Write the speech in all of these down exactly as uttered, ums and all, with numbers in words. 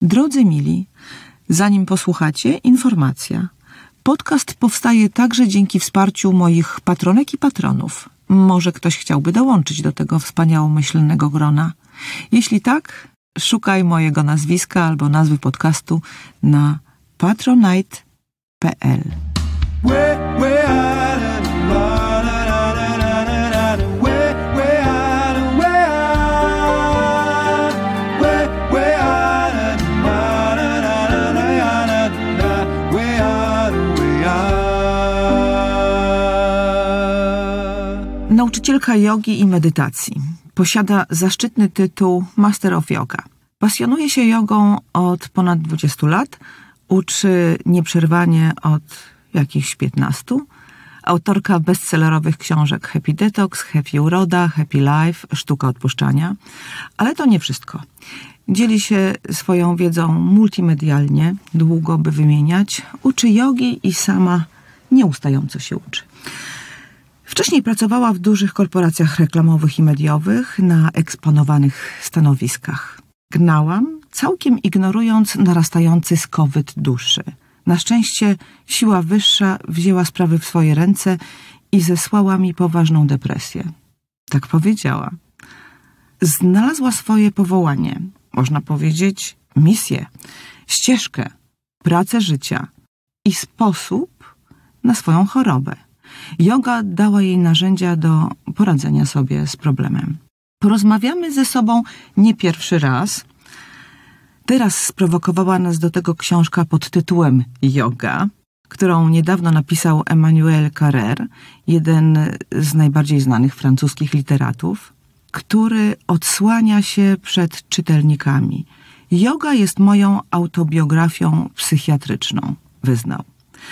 Drodzy mili, zanim posłuchacie, informacja. Podcast powstaje także dzięki wsparciu moich patronek i patronów. Może ktoś chciałby dołączyć do tego wspaniałomyślnego grona. Jeśli tak, szukaj mojego nazwiska albo nazwy podcastu na patronite kropka p l. Nauczycielka jogi i medytacji. Posiada zaszczytny tytuł Master of Yoga. Pasjonuje się jogą od ponad dwudziestu lat. Uczy nieprzerwanie od jakichś piętnastu. Autorka bestsellerowych książek Happy Detox, Happy Uroda, Happy Life, Sztuka odpuszczania. Ale to nie wszystko. Dzieli się swoją wiedzą multimedialnie, długo by wymieniać. Uczy jogi i sama nieustająco się uczy. Wcześniej pracowała w dużych korporacjach reklamowych i mediowych na eksponowanych stanowiskach. Gnałam, całkiem ignorując narastający skowyt duszy. Na szczęście siła wyższa wzięła sprawy w swoje ręce i zesłała mi poważną depresję. Tak powiedziała. Znalazła swoje powołanie, można powiedzieć misję, ścieżkę, pracę życia i sposób na swoją chorobę. Joga dała jej narzędzia do poradzenia sobie z problemem. Porozmawiamy ze sobą nie pierwszy raz. Teraz sprowokowała nas do tego książka pod tytułem Yoga, którą niedawno napisał Emmanuel Carrère, jeden z najbardziej znanych francuskich literatów, który odsłania się przed czytelnikami. Yoga jest moją autobiografią psychiatryczną, wyznał.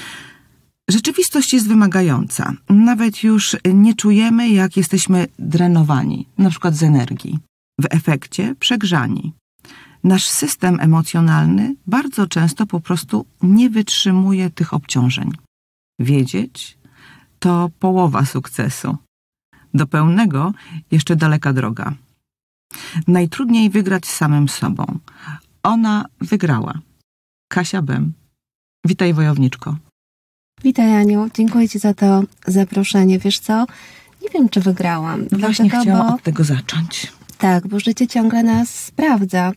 Rzeczywistość jest wymagająca. Nawet już nie czujemy, jak jesteśmy drenowani, na przykład z energii. W efekcie przegrzani. Nasz system emocjonalny bardzo często po prostu nie wytrzymuje tych obciążeń. Wiedzieć to połowa sukcesu. Do pełnego jeszcze daleka droga. Najtrudniej wygrać z samym sobą. Ona wygrała. Kasia Bem. Witaj, wojowniczko. Witaj, Aniu. Dziękuję Ci za to zaproszenie. Wiesz co? Nie wiem, czy wygrałam. Właśnie Dlatego, chciałam bo, od tego zacząć. Tak, bo życie ciągle nas sprawdza.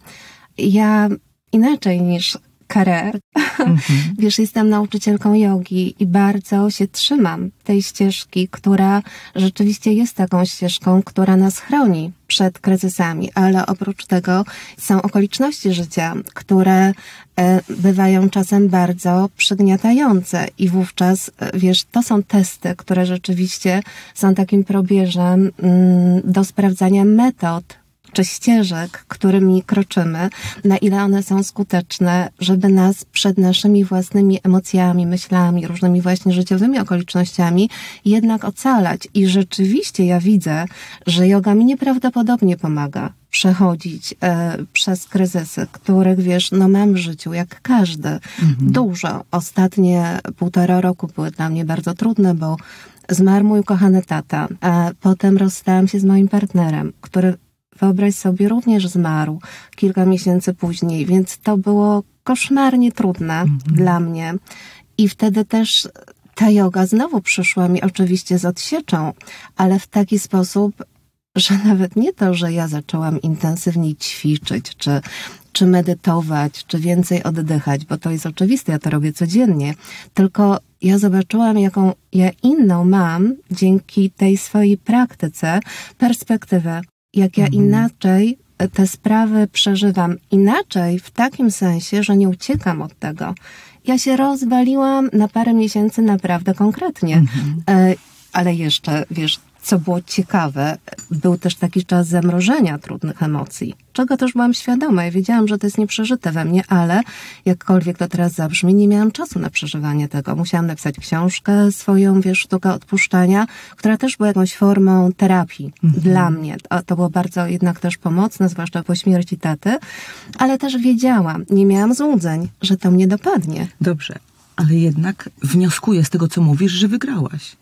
Ja inaczej niż Carrère, mhm. wiesz, jestem nauczycielką jogi i bardzo się trzymam tej ścieżki, która rzeczywiście jest taką ścieżką, która nas chroni przed kryzysami, ale oprócz tego są okoliczności życia, które e, bywają czasem bardzo przygniatające i wówczas, wiesz, to są testy, które rzeczywiście są takim probierzem mm, do sprawdzania metod, czy ścieżek, którymi kroczymy, na ile one są skuteczne, żeby nas przed naszymi własnymi emocjami, myślami, różnymi właśnie życiowymi okolicznościami jednak ocalać. I rzeczywiście ja widzę, że joga mi nieprawdopodobnie pomaga przechodzić e, przez kryzysy, których, wiesz, no mam w życiu, jak każdy. Mhm. Dużo. Ostatnie półtora roku były dla mnie bardzo trudne, bo zmarł mój ukochany tata, a potem rozstałam się z moim partnerem, który, wyobraź sobie, również zmarł kilka miesięcy później, więc to było koszmarnie trudne mhm. dla mnie. I wtedy też ta joga znowu przyszła mi oczywiście z odsieczą, ale w taki sposób, że nawet nie to, że ja zaczęłam intensywniej ćwiczyć, czy, czy medytować, czy więcej oddychać, bo to jest oczywiste, ja to robię codziennie, tylko ja zobaczyłam, jaką ja inną mam dzięki tej swojej praktyce perspektywę, jak ja mhm. inaczej te sprawy przeżywam. Inaczej w takim sensie, że nie uciekam od tego. Ja się rozwaliłam na parę miesięcy naprawdę konkretnie. Mhm. Ale jeszcze, wiesz, co było ciekawe, był też taki czas zamrożenia trudnych emocji, czego też byłam świadoma. Ja wiedziałam, że to jest nieprzeżyte we mnie, ale jakkolwiek to teraz zabrzmi, nie miałam czasu na przeżywanie tego. Musiałam napisać książkę swoją, wiesz, Sztuka odpuszczania, która też była jakąś formą terapii mhm. dla mnie. To było bardzo jednak też pomocne, zwłaszcza po śmierci taty, ale też wiedziałam, nie miałam złudzeń, że to mnie dopadnie. Dobrze, ale jednak wnioskuję z tego, co mówisz, że wygrałaś.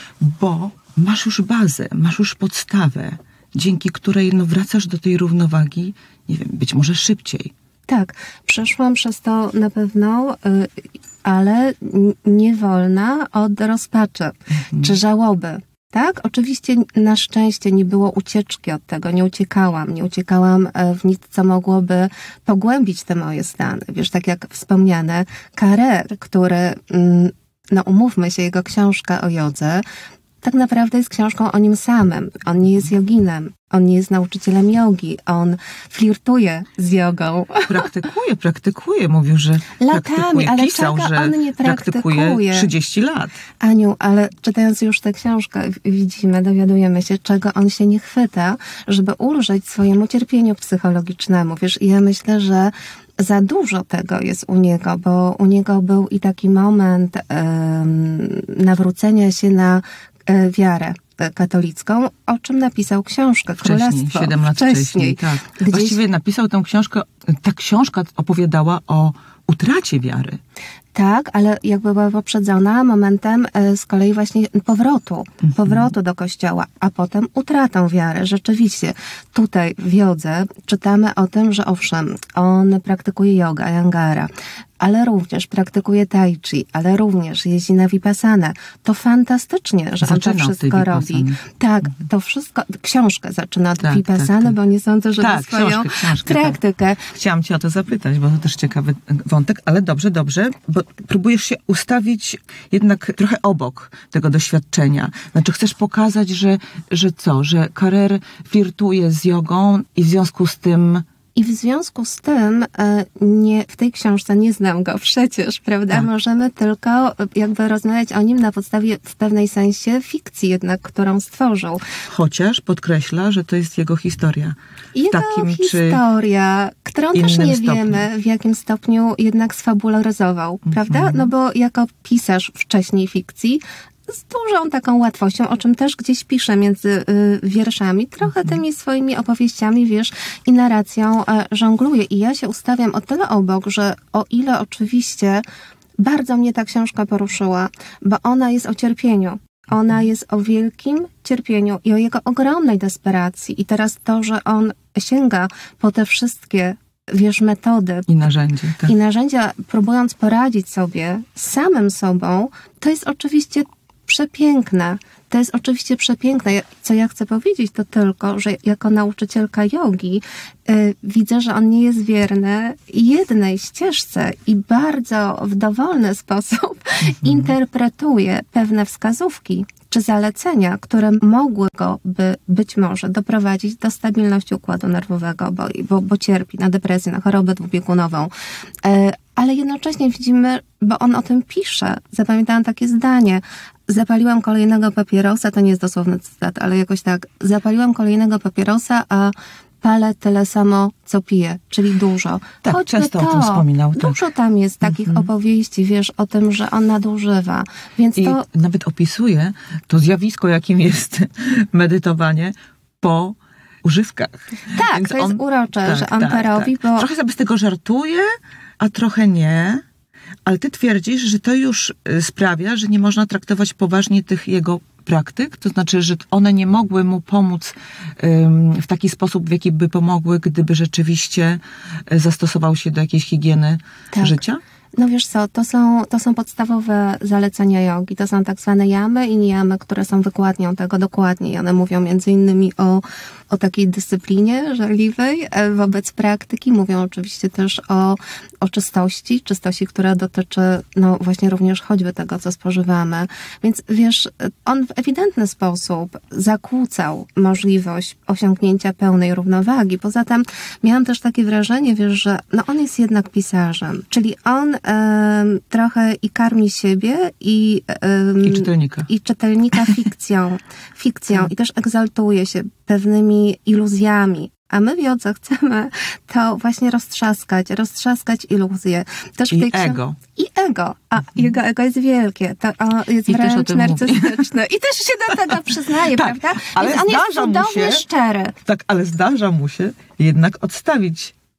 Bo masz już bazę, masz już podstawę, dzięki której no, wracasz do tej równowagi, nie wiem, być może szybciej. Tak, przeszłam przez to na pewno, ale nie wolna od rozpaczy mhm. czy żałoby. Tak, oczywiście na szczęście nie było ucieczki od tego, nie uciekałam, nie uciekałam w nic, co mogłoby pogłębić te moje stany. Wiesz, tak jak wspomniane, Carrère, który, no umówmy się, jego książka o jodze, tak naprawdę jest książką o nim samym. On nie jest joginem, on nie jest nauczycielem jogi, on flirtuje z jogą. Praktykuje, praktykuje, mówił, że latami, praktykuje. ale Pisał, czego że on nie praktykuje? praktykuje trzydzieści lat. Aniu, ale czytając już tę książkę widzimy, dowiadujemy się, czego on się nie chwyta, żeby ulżyć swojemu cierpieniu psychologicznemu. Wiesz, ja myślę, że za dużo tego jest u niego, bo u niego był i taki moment um, nawrócenia się na um, wiarę katolicką, o czym napisał książkę Królestwo. Wcześniej, siedem lat wcześniej. wcześniej tak. Gdzieś... Właściwie napisał tę książkę, ta książka opowiadała o utracie wiary. Tak, ale jakby była poprzedzona momentem z kolei właśnie powrotu, mhm. powrotu do kościoła, a potem utratą wiary. Rzeczywiście, tutaj w jodze czytamy o tym, że owszem, on praktykuje jogę, Iyengara, ale również praktykuje tai chi, ale również jeździ na vipassanę. To fantastycznie, że zaczyna on to wszystko robi. Tak, to wszystko, książkę zaczyna od tak, vipassany, tak, tak. bo nie sądzę, żeby tak, swoją książkę, książkę, praktykę. Tak. Chciałam cię o to zapytać, bo to też ciekawy wątek, ale dobrze, dobrze, bo próbujesz się ustawić jednak trochę obok tego doświadczenia. Znaczy chcesz pokazać, że, że co, że Carrère flirtuje z jogą i w związku z tym I w związku z tym nie, w tej książce nie znam go przecież, prawda? Tak. Możemy tylko jakby rozmawiać o nim na podstawie w pewnej sensie fikcji jednak, którą stworzył. Chociaż podkreśla, że to jest jego historia. Jego takim, historia, którą też nie stopniu. wiemy, w jakim stopniu jednak sfabularyzował, mm-hmm. prawda? No bo jako pisarz wcześniej fikcji z dużą taką łatwością, o czym też gdzieś piszę między y, wierszami, trochę tymi swoimi opowieściami, wiesz, i narracją e, żongluję. I ja się ustawiam o tyle obok, że o ile oczywiście bardzo mnie ta książka poruszyła, bo ona jest o cierpieniu. Ona jest o wielkim cierpieniu i o jego ogromnej desperacji. I teraz to, że on sięga po te wszystkie wiesz, metody i narzędzia, tak. i narzędzia, próbując poradzić sobie z samym sobą, to jest oczywiście przepiękne. To jest oczywiście przepiękne. Co ja chcę powiedzieć, to tylko, że jako nauczycielka jogi yy, widzę, że on nie jest wierny jednej ścieżce i bardzo w dowolny sposób mhm. interpretuje pewne wskazówki czy zalecenia, które mogły go by być może doprowadzić do stabilności układu nerwowego, bo, bo, bo cierpi na depresję, na chorobę dwubiegunową. Yy, ale jednocześnie widzimy, bo on o tym pisze. Zapamiętałam takie zdanie. Zapaliłam kolejnego papierosa, to nie jest dosłowny cytat, ale jakoś tak. Zapaliłam kolejnego papierosa, a palę tyle samo, co piję, czyli dużo. Tak, Choćby często to, o tym wspominał. Dużo tak. tam jest takich mm-hmm. opowieści, wiesz, o tym, że on nadużywa. Więc I to... nawet opisuje to zjawisko, jakim jest medytowanie po używkach. Tak, Więc to jest on, urocze, tak, że on tak, to robi, tak. bo... Trochę sobie z tego żartuje, a trochę nie. Ale ty twierdzisz, że to już sprawia, że nie można traktować poważnie tych jego praktyk, to znaczy, że one nie mogły mu pomóc um, w taki sposób, w jaki by pomogły, gdyby rzeczywiście zastosował się do jakiejś higieny tak. życia? No wiesz co, to są, to są podstawowe zalecenia jogi. To są tak zwane jamy i niyamy, które są wykładnią tego dokładnie. I one mówią między innymi o, o takiej dyscyplinie żarliwej wobec praktyki. Mówią oczywiście też o, o czystości, czystości, która dotyczy no właśnie również choćby tego, co spożywamy. Więc wiesz, on w ewidentny sposób zakłócał możliwość osiągnięcia pełnej równowagi. Poza tym miałam też takie wrażenie, wiesz, że no on jest jednak pisarzem, czyli on um, trochę i karmi siebie i, um, I czytelnika. I czytelnika fikcją, fikcją i też egzaltuje się pewnymi iluzjami. A my w jodze chcemy to właśnie roztrzaskać, roztrzaskać iluzje. Też I tej ego. I ego. A mhm. jego ego jest wielkie. To jest I wręcz narcystyczne. I też się do tego przyznaje, tak, prawda? Ale Więc on jest cudownie się, szczery. Tak, ale zdarza mu się jednak odstawić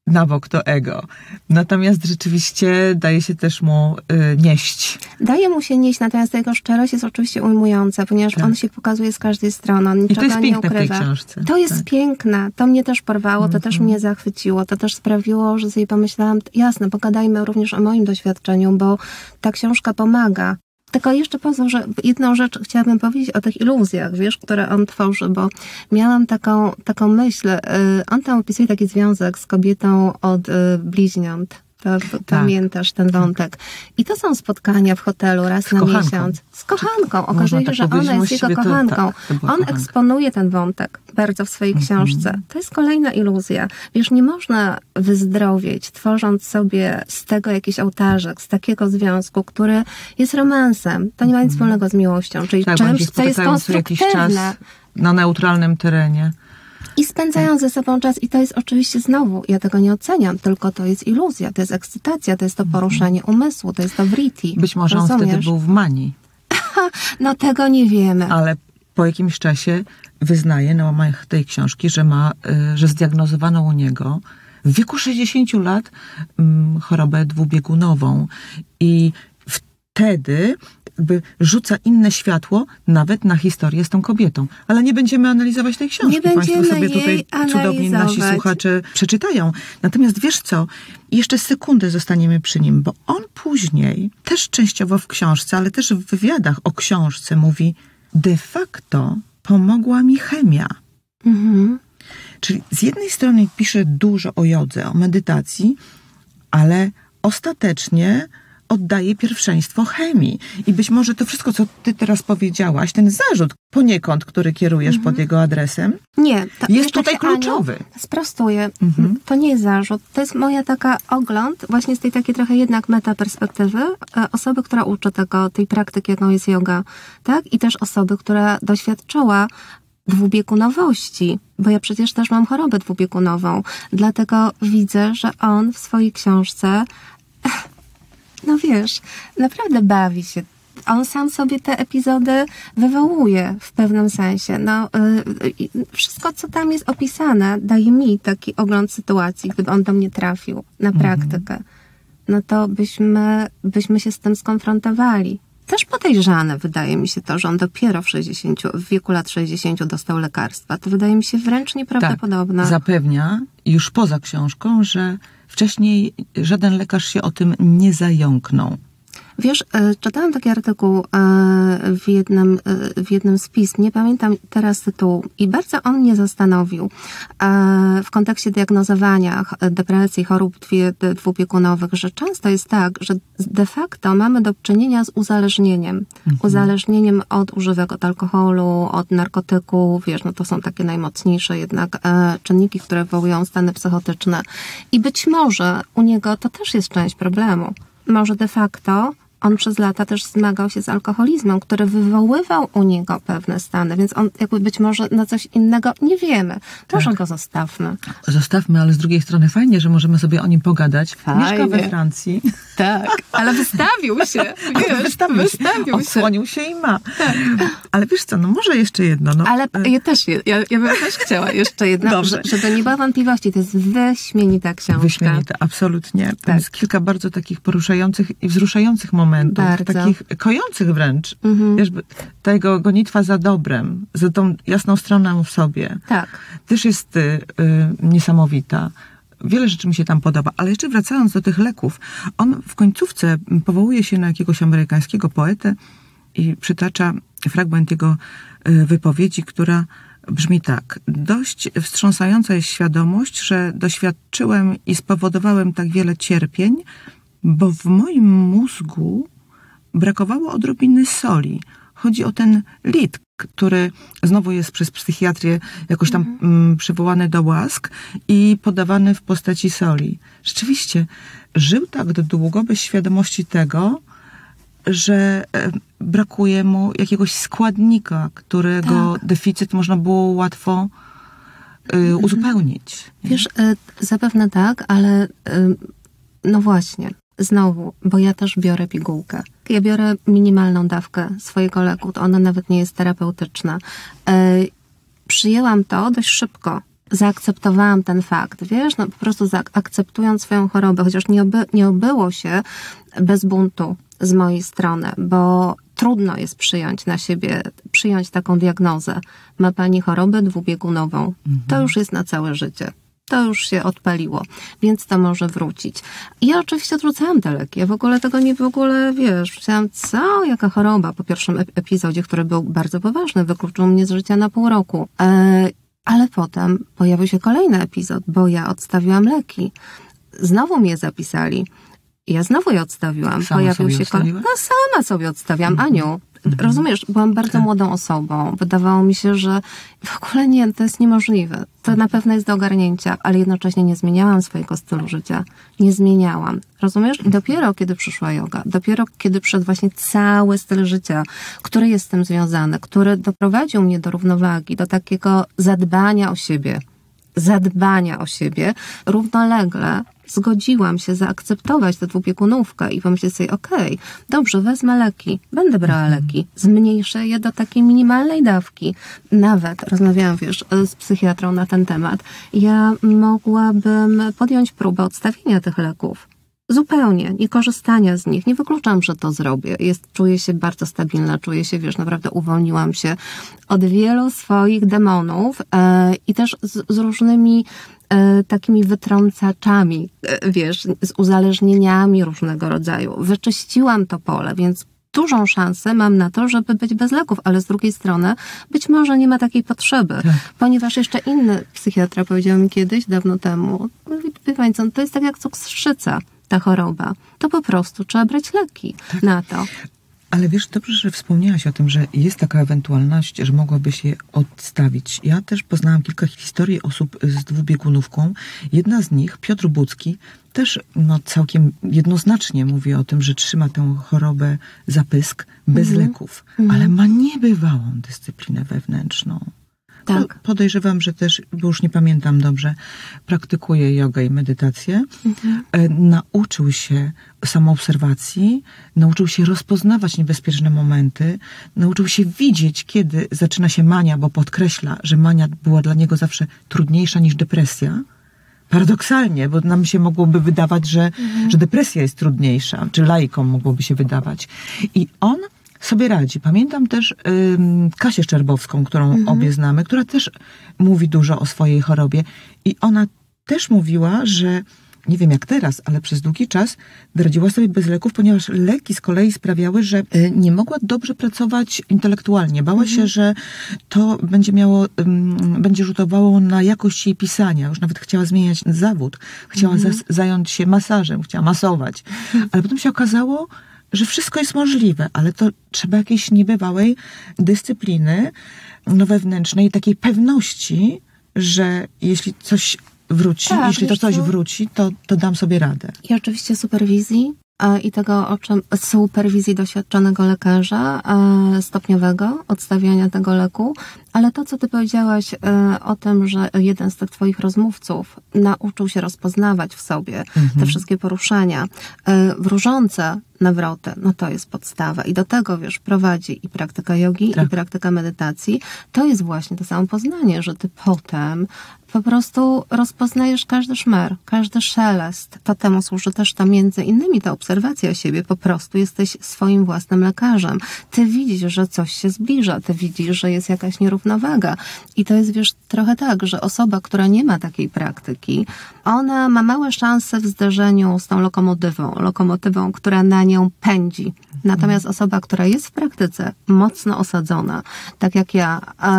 na bok to ego. Natomiast rzeczywiście daje się też mu y, nieść. Daje mu się nieść, natomiast jego szczerość jest oczywiście ujmująca, ponieważ tak. on się pokazuje z każdej strony, on niczego nie ukrywa. I to jest piękne w tej książce. To jest tak. piękne, to mnie też porwało, to mm-hmm. też mnie zachwyciło, to też sprawiło, że sobie pomyślałam, jasne, pogadajmy również o moim doświadczeniu, bo ta książka pomaga. Tylko jeszcze pozwól, że jedną rzecz chciałabym powiedzieć o tych iluzjach, wiesz, które on tworzy, bo miałam taką, taką myśl, on tam opisuje taki związek z kobietą od bliźniąt. To, to tak. Pamiętasz ten wątek. I to są spotkania w hotelu raz z na kochanką. miesiąc. Z kochanką. Okazuje się, że ona jest jego kochanką. To, tak, to on kochanka. eksponuje ten wątek bardzo w swojej mm-hmm. książce. To jest kolejna iluzja. Wiesz, nie można wyzdrowieć, tworząc sobie z tego jakiś ołtarzek, z takiego związku, który jest romansem. To nie ma nic wspólnego z miłością. Czyli tak, czymś, co jest konstruktywne. Na neutralnym terenie. I spędzają ze sobą czas i to jest oczywiście znowu, ja tego nie oceniam, tylko to jest iluzja, to jest ekscytacja, to jest to poruszenie umysłu, to jest to vritti. Być może rozumiesz? On wtedy był w manii. No tego nie wiemy. Ale po jakimś czasie wyznaje na łamach tej książki, że ma, że zdiagnozowano u niego w wieku sześćdziesięciu lat chorobę dwubiegunową i wtedy jakby rzuca inne światło nawet na historię z tą kobietą. Ale nie będziemy analizować tej książki. Nie będziemy Państwo sobie tutaj cudownie nasi słuchacze przeczytają. Natomiast wiesz co? Jeszcze sekundę zostaniemy przy nim, bo on później, też częściowo w książce, ale też w wywiadach o książce mówi, de facto pomogła mi chemia. Mhm. Czyli z jednej strony pisze dużo o jodze, o medytacji, ale ostatecznie oddaje pierwszeństwo chemii. I być może to wszystko, co ty teraz powiedziałaś, ten zarzut poniekąd, który kierujesz mm-hmm. pod jego adresem, nie, to jest tutaj kluczowy. Aniu, sprostuję. Mm-hmm. To nie jest zarzut. To jest moja taka ogląd, właśnie z tej takiej trochę jednak metaperspektywy osoby, która uczy tego, tej praktyki, jaką jest yoga. Tak? I też osoby, która doświadczyła dwubiegunowości, bo ja przecież też mam chorobę dwubiegunową. Dlatego widzę, że on w swojej książce no wiesz, naprawdę bawi się. On sam sobie te epizody wywołuje w pewnym sensie. No, yy, wszystko, co tam jest opisane, daje mi taki ogląd sytuacji, gdyby on do mnie trafił na praktykę. Mm. No to byśmy, byśmy się z tym skonfrontowali. Też podejrzane wydaje mi się to, że on dopiero w sześćdziesięciu, w wieku lat sześćdziesięciu dostał lekarstwa. To wydaje mi się wręcz nieprawdopodobne. Tak, zapewnia już poza książką, że wcześniej żaden lekarz się o tym nie zająknął. Wiesz, czytałam taki artykuł w jednym, w jednym z pism, nie pamiętam teraz tytułu, i bardzo on mnie zastanowił w kontekście diagnozowania depresji, chorób dwubiegunowych, że często jest tak, że de facto mamy do czynienia z uzależnieniem. Mhm. Uzależnieniem od używek, od alkoholu, od narkotyków, wiesz, no to są takie najmocniejsze jednak czynniki, które wywołują stany psychotyczne. I być może u niego to też jest część problemu. Może de facto on przez lata też zmagał się z alkoholizmem, który wywoływał u niego pewne stany, więc on jakby być może na coś innego nie wiemy. Może tak. go zostawmy. Zostawmy, ale z drugiej strony fajnie, że możemy sobie o nim pogadać. Fajnie. Mieszka we Francji. Tak, ale wystawił się. Wiesz, wystawił, wystawił się. Odsłonił się i ma. Tak. Ale wiesz co, no może jeszcze jedno. No. Ale ja też, ja, ja bym też chciała jeszcze jedno, Dobrze. Że, żeby nie było wątpliwości, to jest wyśmienita książka. Wyśmienita, absolutnie. Tak. Jest kilka bardzo takich poruszających i wzruszających momentów. Bardzo. Takich kojących wręcz. Mhm. Wiesz, tego gonitwa za dobrem, za tą jasną stronę w sobie. Tak. Też jest y, y, niesamowita. Wiele rzeczy mi się tam podoba. Ale jeszcze wracając do tych leków, on w końcówce powołuje się na jakiegoś amerykańskiego poetę i przytacza fragment jego y, wypowiedzi, która brzmi tak. Dość wstrząsająca jest świadomość, że doświadczyłem i spowodowałem tak wiele cierpień, bo w moim mózgu brakowało odrobiny soli. Chodzi o ten lit, który znowu jest przez psychiatrię jakoś tam mm. mm, przywołany do łask i podawany w postaci soli. Rzeczywiście, żył tak długo bez świadomości tego, że e, brakuje mu jakiegoś składnika, którego tak. deficyt można było łatwo e, uzupełnić. Wiesz, e, zapewne tak, ale e, no właśnie. Znowu, bo ja też biorę pigułkę. Ja biorę minimalną dawkę swojego leku, to ona nawet nie jest terapeutyczna. Yy, przyjęłam to dość szybko. zaakceptowałam ten fakt, wiesz, no po prostu zaakceptując swoją chorobę, chociaż nie, oby, nie obyło się bez buntu z mojej strony, bo trudno jest przyjąć na siebie, przyjąć taką diagnozę. Ma pani chorobę dwubiegunową. Mhm. To już jest na całe życie. To już się odpaliło, więc to może wrócić. Ja oczywiście odrzucałam te leki. Ja w ogóle tego nie w ogóle, wiesz, myślałam, co, jaka choroba po pierwszym epizodzie, który był bardzo poważny, wykluczył mnie z życia na pół roku. E, ale potem pojawił się kolejny epizod, bo ja odstawiłam leki. Znowu mnie zapisali. Ja znowu je odstawiłam. Sama Pojawił sobie się kolej... No sama sobie odstawiam, mm-hmm. Aniu. Mm-hmm. Rozumiesz, byłam bardzo tak. młodą osobą. Wydawało mi się, że w ogóle nie, to jest niemożliwe. To na pewno jest do ogarnięcia, ale jednocześnie nie zmieniałam swojego stylu życia. Nie zmieniałam. Rozumiesz? I dopiero kiedy przyszła joga, dopiero kiedy przyszedł właśnie cały styl życia, który jest z tym związany, który doprowadził mnie do równowagi, do takiego zadbania o siebie, zadbania o siebie, równolegle zgodziłam się zaakceptować tę dwubiegunówkę i pomyśleć sobie, okej, okay, dobrze, wezmę leki, będę brała leki, zmniejszę je do takiej minimalnej dawki. Nawet rozmawiałam, wiesz, z psychiatrą na ten temat. Ja mogłabym podjąć próbę odstawienia tych leków. Zupełnie, nie korzystania z nich. Nie wykluczam, że to zrobię. Jest, czuję się bardzo stabilna, czuję się, wiesz, naprawdę uwolniłam się od wielu swoich demonów e, i też z, z różnymi e, takimi wytrącaczami, e, wiesz, z uzależnieniami różnego rodzaju. Wyczyściłam to pole, więc dużą szansę mam na to, żeby być bez leków, ale z drugiej strony być może nie ma takiej potrzeby, tak. Ponieważ jeszcze inny psychiatra powiedział mi kiedyś, dawno temu, wie pani co, to jest tak jak cukrzyca. Ta choroba, to po prostu trzeba brać leki tak. na to. Ale wiesz, dobrze, że wspomniałaś o tym, że jest taka ewentualność, że mogłabyś je odstawić. Ja też poznałam kilka historii osób z dwubiegunówką. Jedna z nich, Piotr Budzki, też no, całkiem jednoznacznie mówi o tym, że trzyma tę chorobę za pysk bez mhm. leków, mhm. ale ma niebywałą dyscyplinę wewnętrzną. Tak. Podejrzewam, że też, bo już nie pamiętam dobrze, praktykuje jogę i medytację. Mhm. Nauczył się samoobserwacji, nauczył się rozpoznawać niebezpieczne momenty, nauczył się widzieć, kiedy zaczyna się mania, bo podkreśla, że mania była dla niego zawsze trudniejsza niż depresja. Paradoksalnie, bo nam się mogłoby wydawać, że, mhm. że depresja jest trudniejsza, czy laikom mogłoby się wydawać. I on sobie radzi. Pamiętam też y, Kasię Szczerbowską, którą mhm. obie znamy, która też mówi dużo o swojej chorobie i ona też mówiła, że nie wiem jak teraz, ale przez długi czas radziła sobie bez leków, ponieważ leki z kolei sprawiały, że y, nie mogła dobrze pracować intelektualnie. Bała mhm. się, że to będzie miało, y, będzie rzutowało na jakość jej pisania. Już nawet chciała zmieniać zawód. Chciała mhm. zas- zająć się masażem, chciała masować. Ale potem się okazało, że wszystko jest możliwe, ale to trzeba jakiejś niebywałej dyscypliny no, wewnętrznej, takiej pewności, że jeśli coś wróci, tak, jeśli to coś co? wróci, to, to dam sobie radę. I oczywiście superwizji i tego, o czym superwizji doświadczonego lekarza stopniowego, odstawiania tego leku, ale to, co ty powiedziałaś o tym, że jeden z tych twoich rozmówców nauczył się rozpoznawać w sobie mhm. te wszystkie poruszenia, wróżące nawroty, no to jest podstawa. I do tego, wiesz, prowadzi i praktyka jogi, tak. i praktyka medytacji. To jest właśnie to samo poznanie, że ty potem po prostu rozpoznajesz każdy szmer, każdy szelest. To temu służy też ta między innymi ta obserwacja siebie. Po prostu jesteś swoim własnym lekarzem. Ty widzisz, że coś się zbliża. Ty widzisz, że jest jakaś nierównowaga. I to jest, wiesz, trochę tak, że osoba, która nie ma takiej praktyki, ona ma małe szanse w zderzeniu z tą lokomotywą. Lokomotywą, która na nią pędzi. Natomiast osoba, która jest w praktyce mocno osadzona, tak jak ja,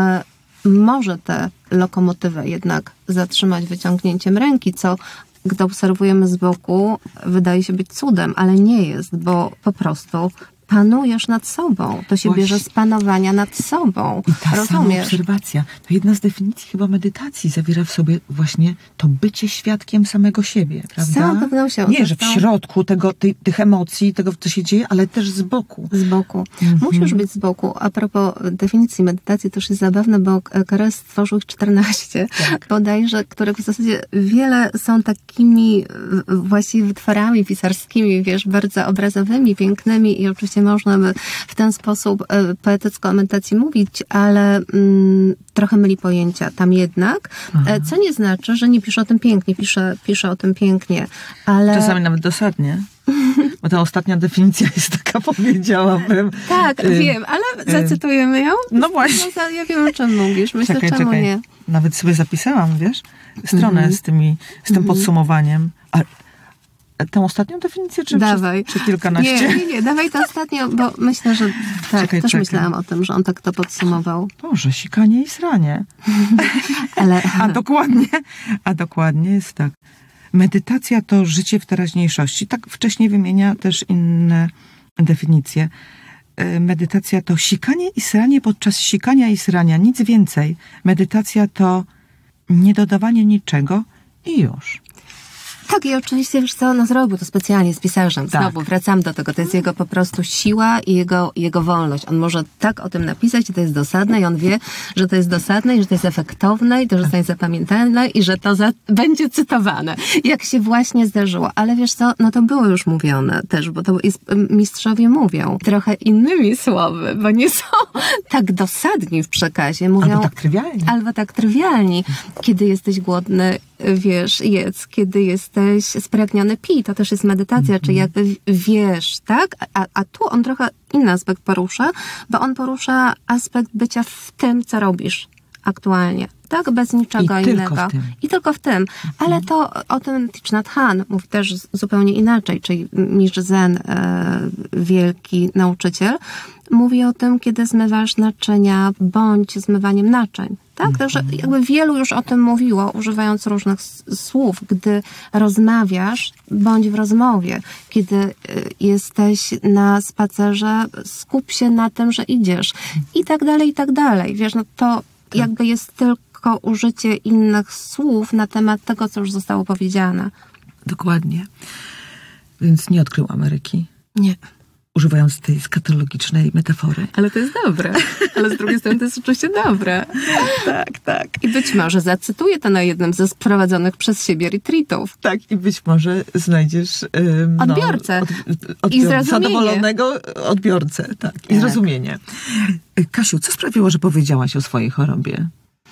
może tę lokomotywę jednak zatrzymać wyciągnięciem ręki, co gdy obserwujemy z boku, wydaje się być cudem, ale nie jest, bo po prostu panujesz nad sobą. To się Właśnie. bierze z panowania nad sobą. I ta Rozumiesz? Samoobserwacja, to jedna z definicji chyba medytacji zawiera w sobie właśnie to bycie świadkiem samego siebie, prawda? Z całą pewnością. Nie, że w środku tego, ty, tych emocji, tego, co się dzieje, ale też z boku. Z boku. Mhm. Musisz być z boku. A propos definicji medytacji, to już jest zabawne, bo Carré stworzył ich czternaście, tak. bodajże, które w zasadzie wiele są takimi właściwie wytworami pisarskimi, wiesz, bardzo obrazowymi, pięknymi i oczywiście można by w ten sposób poetycko o medytacji mówić, ale mm, trochę myli pojęcia tam jednak, Aha. co nie znaczy, że nie pisze o tym pięknie, pisze, pisze o tym pięknie, ale... Czasami nawet dosadnie. Bo ta ostatnia definicja jest taka, powiedziałabym. Tak, y, wiem, ale zacytujemy ją? No właśnie. No, ja wiem, o czym mówisz. Myślę, czekaj, czemu czekaj. nie. Nawet sobie zapisałam, wiesz, stronę mm-hmm. z, tymi, z tym mm-hmm. podsumowaniem. A tą ostatnią definicję, czy, dawaj. Czy, czy kilkanaście? Nie, nie, nie, dawaj tę ostatnią, bo myślę, że tak, czekaj, też czekaj. myślałam o tym, że on tak to podsumował. Boże, sikanie i sranie. ale... A dokładnie, a dokładnie jest tak. Medytacja to życie w teraźniejszości. Tak wcześniej wymienia też inne definicje. Medytacja to sikanie i sranie podczas sikania i srania. Nic więcej. Medytacja to niedodawanie niczego i już. Tak, i oczywiście, wiesz co, no zrobił to specjalnie z pisarzem. Znowu tak. wracam do tego. To jest jego po prostu siła i jego, jego wolność. On może tak o tym napisać, i to jest dosadne i on wie, że to jest dosadne i że to jest efektowne i to zostanie zapamiętane i że to za, będzie cytowane. Jak się właśnie zdarzyło. Ale wiesz co, no to było już mówione też, bo to jest, mistrzowie mówią trochę innymi słowy, bo nie są tak dosadni w przekazie. Mówią, albo tak trywialni. Albo tak trywialni. Kiedy jesteś głodny, wiesz, jedz. Kiedy jesteś spragniony, pij. To też jest medytacja, mm-hmm. czy jakby wiesz, tak? A, a tu on trochę inny aspekt porusza, bo on porusza aspekt bycia w tym, co robisz aktualnie. Tak? Bez niczego I innego. Tylko w tym. I tylko w tym. Ale to o tym Thich Nhat Hanh mówi też zupełnie inaczej, czyli mistrz Zen, e, wielki nauczyciel, mówi o tym, kiedy zmywasz naczynia, bądź zmywaniem naczyń. Tak? Mm-hmm. Także jakby wielu już o tym mówiło, używając różnych słów. Gdy rozmawiasz, bądź w rozmowie. Kiedy y, jesteś na spacerze, skup się na tym, że idziesz. I tak dalej, i tak dalej. Wiesz, no to tak. jakby jest tylko użycie innych słów na temat tego, co już zostało powiedziane. Dokładnie. Więc nie odkrył Ameryki. Nie. Używając tej skatologicznej metafory. Ale to jest dobre. Ale z drugiej strony to jest oczywiście dobre. Tak, tak. I być może zacytuję to na jednym ze sprowadzonych przez siebie retreatów. Tak, i być może znajdziesz um, odbiorcę. No, od, od, I zrozumienie. Zadowolonego odbiorcę. Tak, i tak. zrozumienie. Kasiu, co sprawiło, że powiedziałaś o swojej chorobie?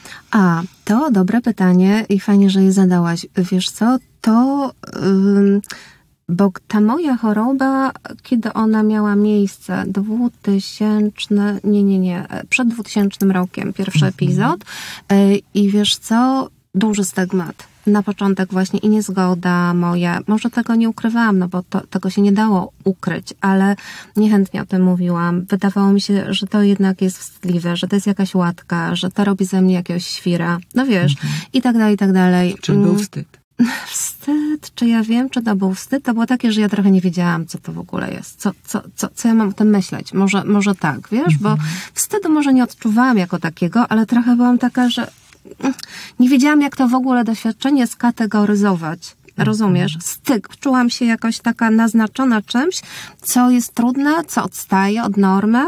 A, to dobre pytanie i fajnie, że je zadałaś. Wiesz co, to... Um, Bo ta moja choroba, kiedy ona miała miejsce, dwutysięczny, nie, nie, nie, przed dwutysięcznym rokiem, pierwszy mm-hmm. epizod. I wiesz co, duży stygmat. Na początek właśnie i niezgoda moja, może tego nie ukrywałam, no bo to, tego się nie dało ukryć, ale niechętnie o tym mówiłam. Wydawało mi się, że to jednak jest wstydliwe, że to jest jakaś łatka, że to robi ze mnie jakiegoś świra. No wiesz, mm-hmm. i tak dalej, i tak dalej. Czyli był wstyd? Wstyd, czy ja wiem, czy to był wstyd? To było takie, że ja trochę nie wiedziałam, co to w ogóle jest. Co, co, co, co ja mam o tym myśleć? Może, może tak, wiesz? Bo wstydu może nie odczuwałam jako takiego, ale trochę byłam taka, że nie wiedziałam, jak to w ogóle doświadczenie skategoryzować. Rozumiesz? Styk. Czułam się jakoś taka naznaczona czymś, co jest trudne, co odstaje od normy.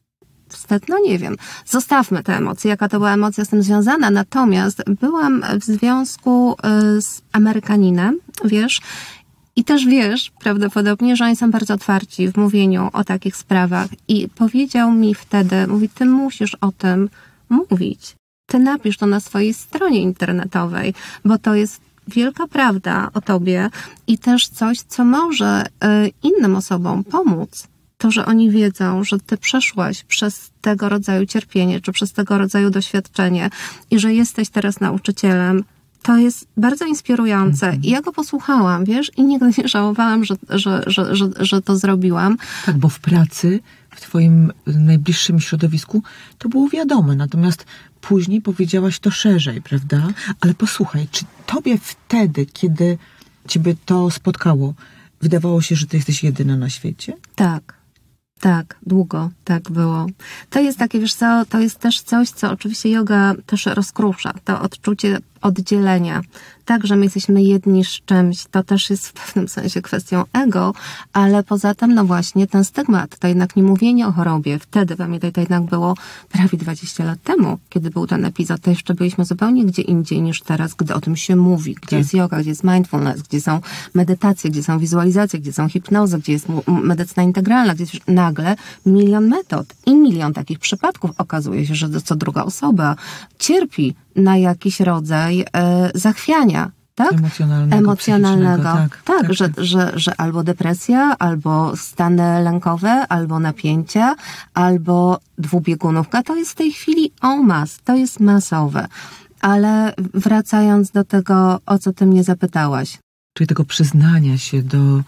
Wstyd, no nie wiem. Zostawmy te emocje, jaka to była emocja z tym związana. Natomiast byłam w związku z Amerykaninem, wiesz, i też wiesz prawdopodobnie, że oni są bardzo otwarci w mówieniu o takich sprawach. I powiedział mi wtedy, mówi, ty musisz o tym mówić. Ty napisz to na swojej stronie internetowej, bo to jest wielka prawda o tobie i też coś, co może innym osobom pomóc. To, że oni wiedzą, że ty przeszłaś przez tego rodzaju cierpienie, czy przez tego rodzaju doświadczenie i że jesteś teraz nauczycielem, to jest bardzo inspirujące. Mm-hmm. I ja go posłuchałam, wiesz, i nigdy nie żałowałam, że, że, że, że, że to zrobiłam. Tak, bo w pracy, w twoim najbliższym środowisku to było wiadome, natomiast później powiedziałaś to szerzej, prawda? Ale posłuchaj, czy tobie wtedy, kiedy ciebie to spotkało, wydawało się, że ty jesteś jedyna na świecie? Tak. Tak, długo tak było. To jest takie, wiesz co, to jest też coś, co oczywiście yoga też rozkrusza. To odczucie oddzielenia. Tak, że my jesteśmy jedni z czymś, to też jest w pewnym sensie kwestią ego, ale poza tym, no właśnie, ten stygmat, to jednak nie mówienie o chorobie. Wtedy, pamiętaj, to jednak było prawie dwadzieścia lat temu, kiedy był ten epizod, to jeszcze byliśmy zupełnie gdzie indziej niż teraz, gdy o tym się mówi, gdzie tak. jest yoga, gdzie jest mindfulness, gdzie są medytacje, gdzie są wizualizacje, gdzie są hipnozy, gdzie jest medycyna integralna, gdzie jest nagle milion metod i milion takich przypadków. Okazuje się, że co druga osoba cierpi na jakiś rodzaj e, zachwiania. Tak? Emocjonalnego. Emocjonalnego. Tak, tak, tak tak, że, tak. Że, że albo depresja, albo stany lękowe, albo napięcia, albo dwubiegunówka. To jest w tej chwili en masse, to jest masowe. Ale wracając do tego, o co ty mnie zapytałaś. Czyli tego przyznania się do,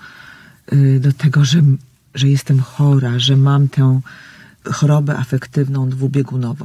do tego, że, że jestem chora, że mam tę chorobę afektywną dwubiegunową.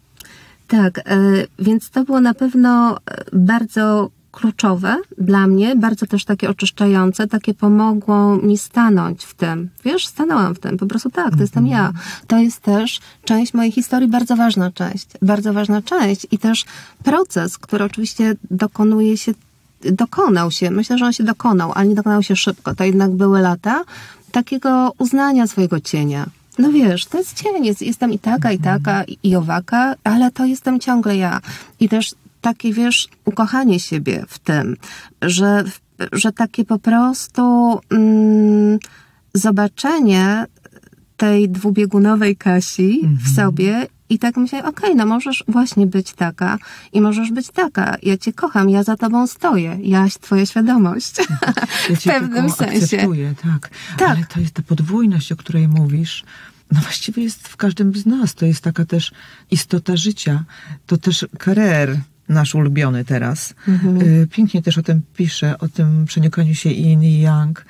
Tak, więc to było na pewno bardzo kluczowe dla mnie, bardzo też takie oczyszczające, takie pomogło mi stanąć w tym. Wiesz, stanęłam w tym, po prostu tak, to mm-hmm. jestem ja. To jest też część mojej historii, bardzo ważna część, bardzo ważna część i też proces, który oczywiście dokonuje się, dokonał się, myślę, że on się dokonał, ale nie dokonał się szybko, to jednak były lata takiego uznania swojego cienia. No wiesz, to jest cień, jest, jestem i taka, i taka, i, i owaka, ale to jestem ciągle ja. I też takie, wiesz, ukochanie siebie w tym, że, że takie po prostu mm, zobaczenie tej dwubiegunowej Kasi mm-hmm. w sobie i tak myślę, okej, okay, no możesz właśnie być taka i możesz być taka. Ja cię kocham, ja za tobą stoję. Jaś twoja świadomość. Ja w pewnym sensie. Akceptuję, tak. tak. Ale to jest ta podwójność, o której mówisz. No właściwie jest w każdym z nas. To jest taka też istota życia. To też Carrère, nasz ulubiony teraz. Mhm. Pięknie też o tym pisze, o tym przenikaniu się yin i yang.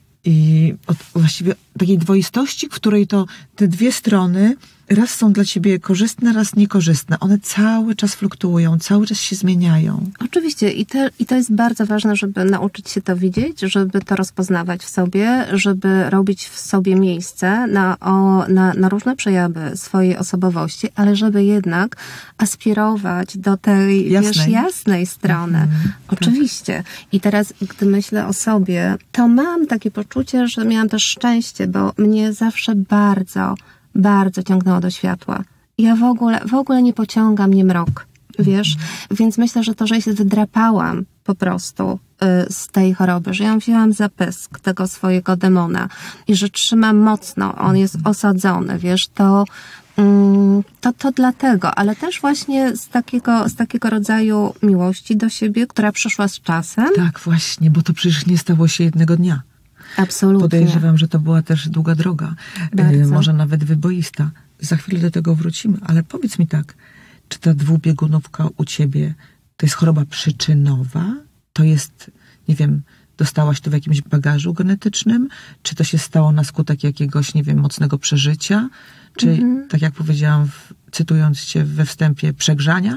I od właściwie takiej dwoistości, w której to te dwie strony raz są dla ciebie korzystne, raz niekorzystne. One cały czas fluktuują, cały czas się zmieniają. Oczywiście i, te, i to jest bardzo ważne, żeby nauczyć się to widzieć, żeby to rozpoznawać w sobie, żeby robić w sobie miejsce na, o, na, na różne przejawy swojej osobowości, ale żeby jednak aspirować do tej jasnej, wiesz, jasnej strony. Mhm, oczywiście. Tak. I teraz, gdy myślę o sobie, to mam takie poczucie, że miałam też szczęście, bo mnie zawsze bardzo bardzo ciągnęło do światła. Ja w ogóle, w ogóle nie pociąga mnie mrok, wiesz? Mm. Więc myślę, że to, że się wydrapałam po prostu y, z tej choroby, że ją wzięłam za pysk tego swojego demona i że trzymam mocno, on jest osadzony, wiesz, to, mm, to, to dlatego, ale też właśnie z takiego, z takiego rodzaju miłości do siebie, która przyszła z czasem. Tak, właśnie, bo to przecież nie stało się jednego dnia. Absolutnie. Podejrzewam, że to była też długa droga. Bardzo. Może nawet wyboista. Za chwilę do tego wrócimy, ale powiedz mi tak, czy ta dwubiegunówka u ciebie to jest choroba przyczynowa? To jest, nie wiem, dostałaś to w jakimś bagażu genetycznym? Czy to się stało na skutek jakiegoś, nie wiem, mocnego przeżycia? Czy, mhm. tak jak powiedziałam, w, cytując cię we wstępie, przegrzania?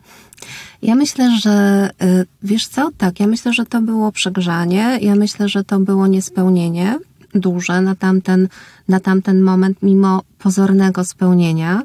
Ja myślę, że, wiesz co, tak, ja myślę, że to było przegrzanie, ja myślę, że to było niespełnienie duże na tamten, na tamten moment, mimo pozornego spełnienia.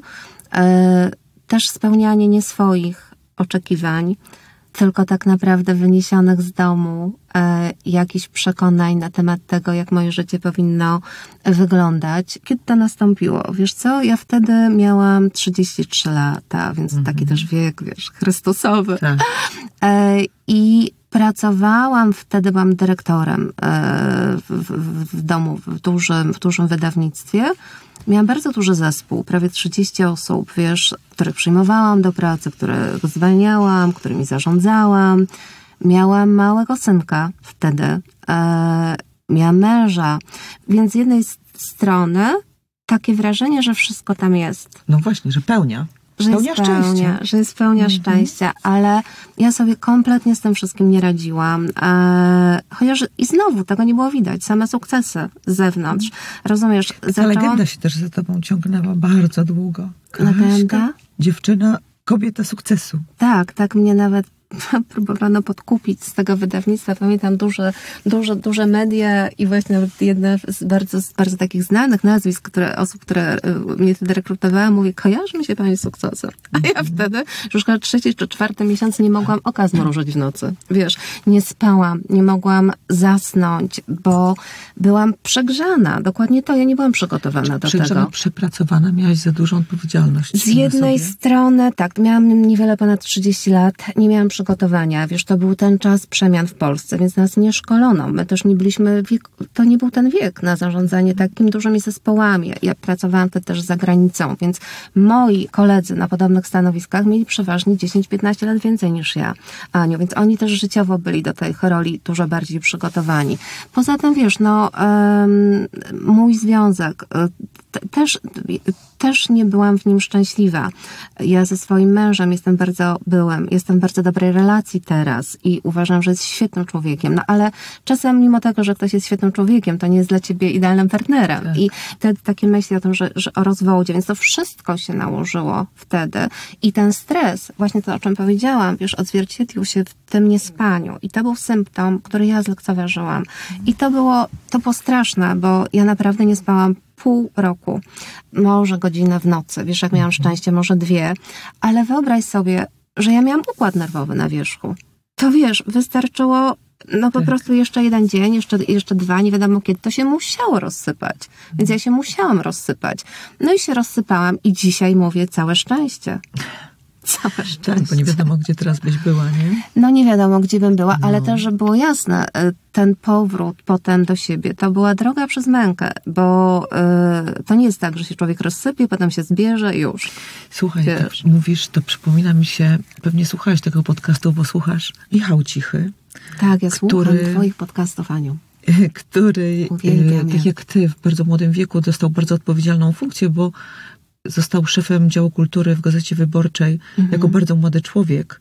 Też spełnianie nie swoich oczekiwań, tylko tak naprawdę wyniesionych z domu e, jakichś przekonań na temat tego, jak moje życie powinno wyglądać. Kiedy to nastąpiło? Wiesz co, ja wtedy miałam trzydzieści trzy lata, więc mm-hmm. taki też wiek, wiesz, chrystusowy. Tak. E, I pracowałam, wtedy byłam dyrektorem e, w, w, w domu, w dużym, w dużym wydawnictwie. Miałam bardzo duży zespół, prawie trzydzieści osób, wiesz, których przyjmowałam do pracy, których zwalniałam, którymi zarządzałam. Miałam małego synka wtedy, e, miałam męża, więc z jednej strony takie wrażenie, że wszystko tam jest. No właśnie, że pełnia. Że pełnia jest pełnia, szczęścia. że jest pełnia mm-hmm. szczęścia, ale ja sobie kompletnie z tym wszystkim nie radziłam. E, chociaż i znowu tego nie było widać, same sukcesy z zewnątrz. Rozumiesz? Ta zaczęłam... legenda się też za tobą ciągnęła bardzo długo. Legenda? Dziewczyna, kobieta sukcesu. Tak, tak mnie nawet próbowano podkupić z tego wydawnictwa. Pamiętam duże, duże, duże media i właśnie nawet jedne z bardzo, z bardzo takich znanych nazwisk, które, osób, które mnie wtedy rekrutowały, mówi, kojarzy mi się pani z sukcesem. A ja wtedy, już chyba trzeci czy czwarty miesiąc nie mogłam oka zmrużyć w nocy. Wiesz, nie spałam, nie mogłam zasnąć, bo byłam przegrzana. Dokładnie to, ja nie byłam przygotowana do przegrzana, tego. Przepracowana, miałaś za dużą odpowiedzialność. Z jednej sobie. strony, tak, miałam niewiele ponad trzydzieści lat, nie miałam przygotowania. Wiesz, to był ten czas przemian w Polsce, więc nas nie szkolono. My też nie byliśmy, wiek, to nie był ten wiek na zarządzanie takimi dużymi zespołami. Ja pracowałam wtedy też za granicą, więc moi koledzy na podobnych stanowiskach mieli przeważnie dziesięć piętnaście lat więcej niż ja, Aniu, więc oni też życiowo byli do tej roli dużo bardziej przygotowani. Poza tym, wiesz, no, um, mój związek, t- też, też nie byłam w nim szczęśliwa. Ja ze swoim mężem jestem bardzo, byłem, jestem w bardzo dobrej relacji teraz i uważam, że jest świetnym człowiekiem, no ale czasem mimo tego, że ktoś jest świetnym człowiekiem, to nie jest dla ciebie idealnym partnerem. Tak. I wtedy takie myśli o tym, że, że o rozwodzie, więc to wszystko się nałożyło wtedy i ten stres, właśnie to, o czym powiedziałam, wiesz, odzwierciedlił się w tym niespaniu i to był symptom, który ja zlekceważyłam. I to było, to było straszne, bo ja naprawdę nie spałam pół roku, może godzinę w nocy, wiesz, jak miałam szczęście, może dwie, ale wyobraź sobie, że ja miałam układ nerwowy na wierzchu. To wiesz, wystarczyło no po tak. prostu jeszcze jeden dzień, jeszcze, jeszcze dwa, nie wiadomo kiedy, to się musiało rozsypać. Więc ja się musiałam rozsypać. No i się rozsypałam i dzisiaj mówię całe szczęście. Całe szczęście. Tak, bo nie wiadomo, gdzie teraz byś była, nie? No nie wiadomo, gdzie bym była, no. Ale też, żeby było jasne, ten powrót potem do siebie, to była droga przez mękę, bo y, to nie jest tak, że się człowiek rozsypie, potem się zbierze i już. Słuchaj, tak mówisz, to przypomina mi się, pewnie słuchałeś tego podcastu, bo słuchasz Michał Cichy. Tak, ja który, słucham twoich podcastów, Aniu. Który, Uwielbiam, tak jak ty, w bardzo młodym wieku dostał bardzo odpowiedzialną funkcję, bo został szefem działu kultury w Gazecie Wyborczej mhm. jako bardzo młody człowiek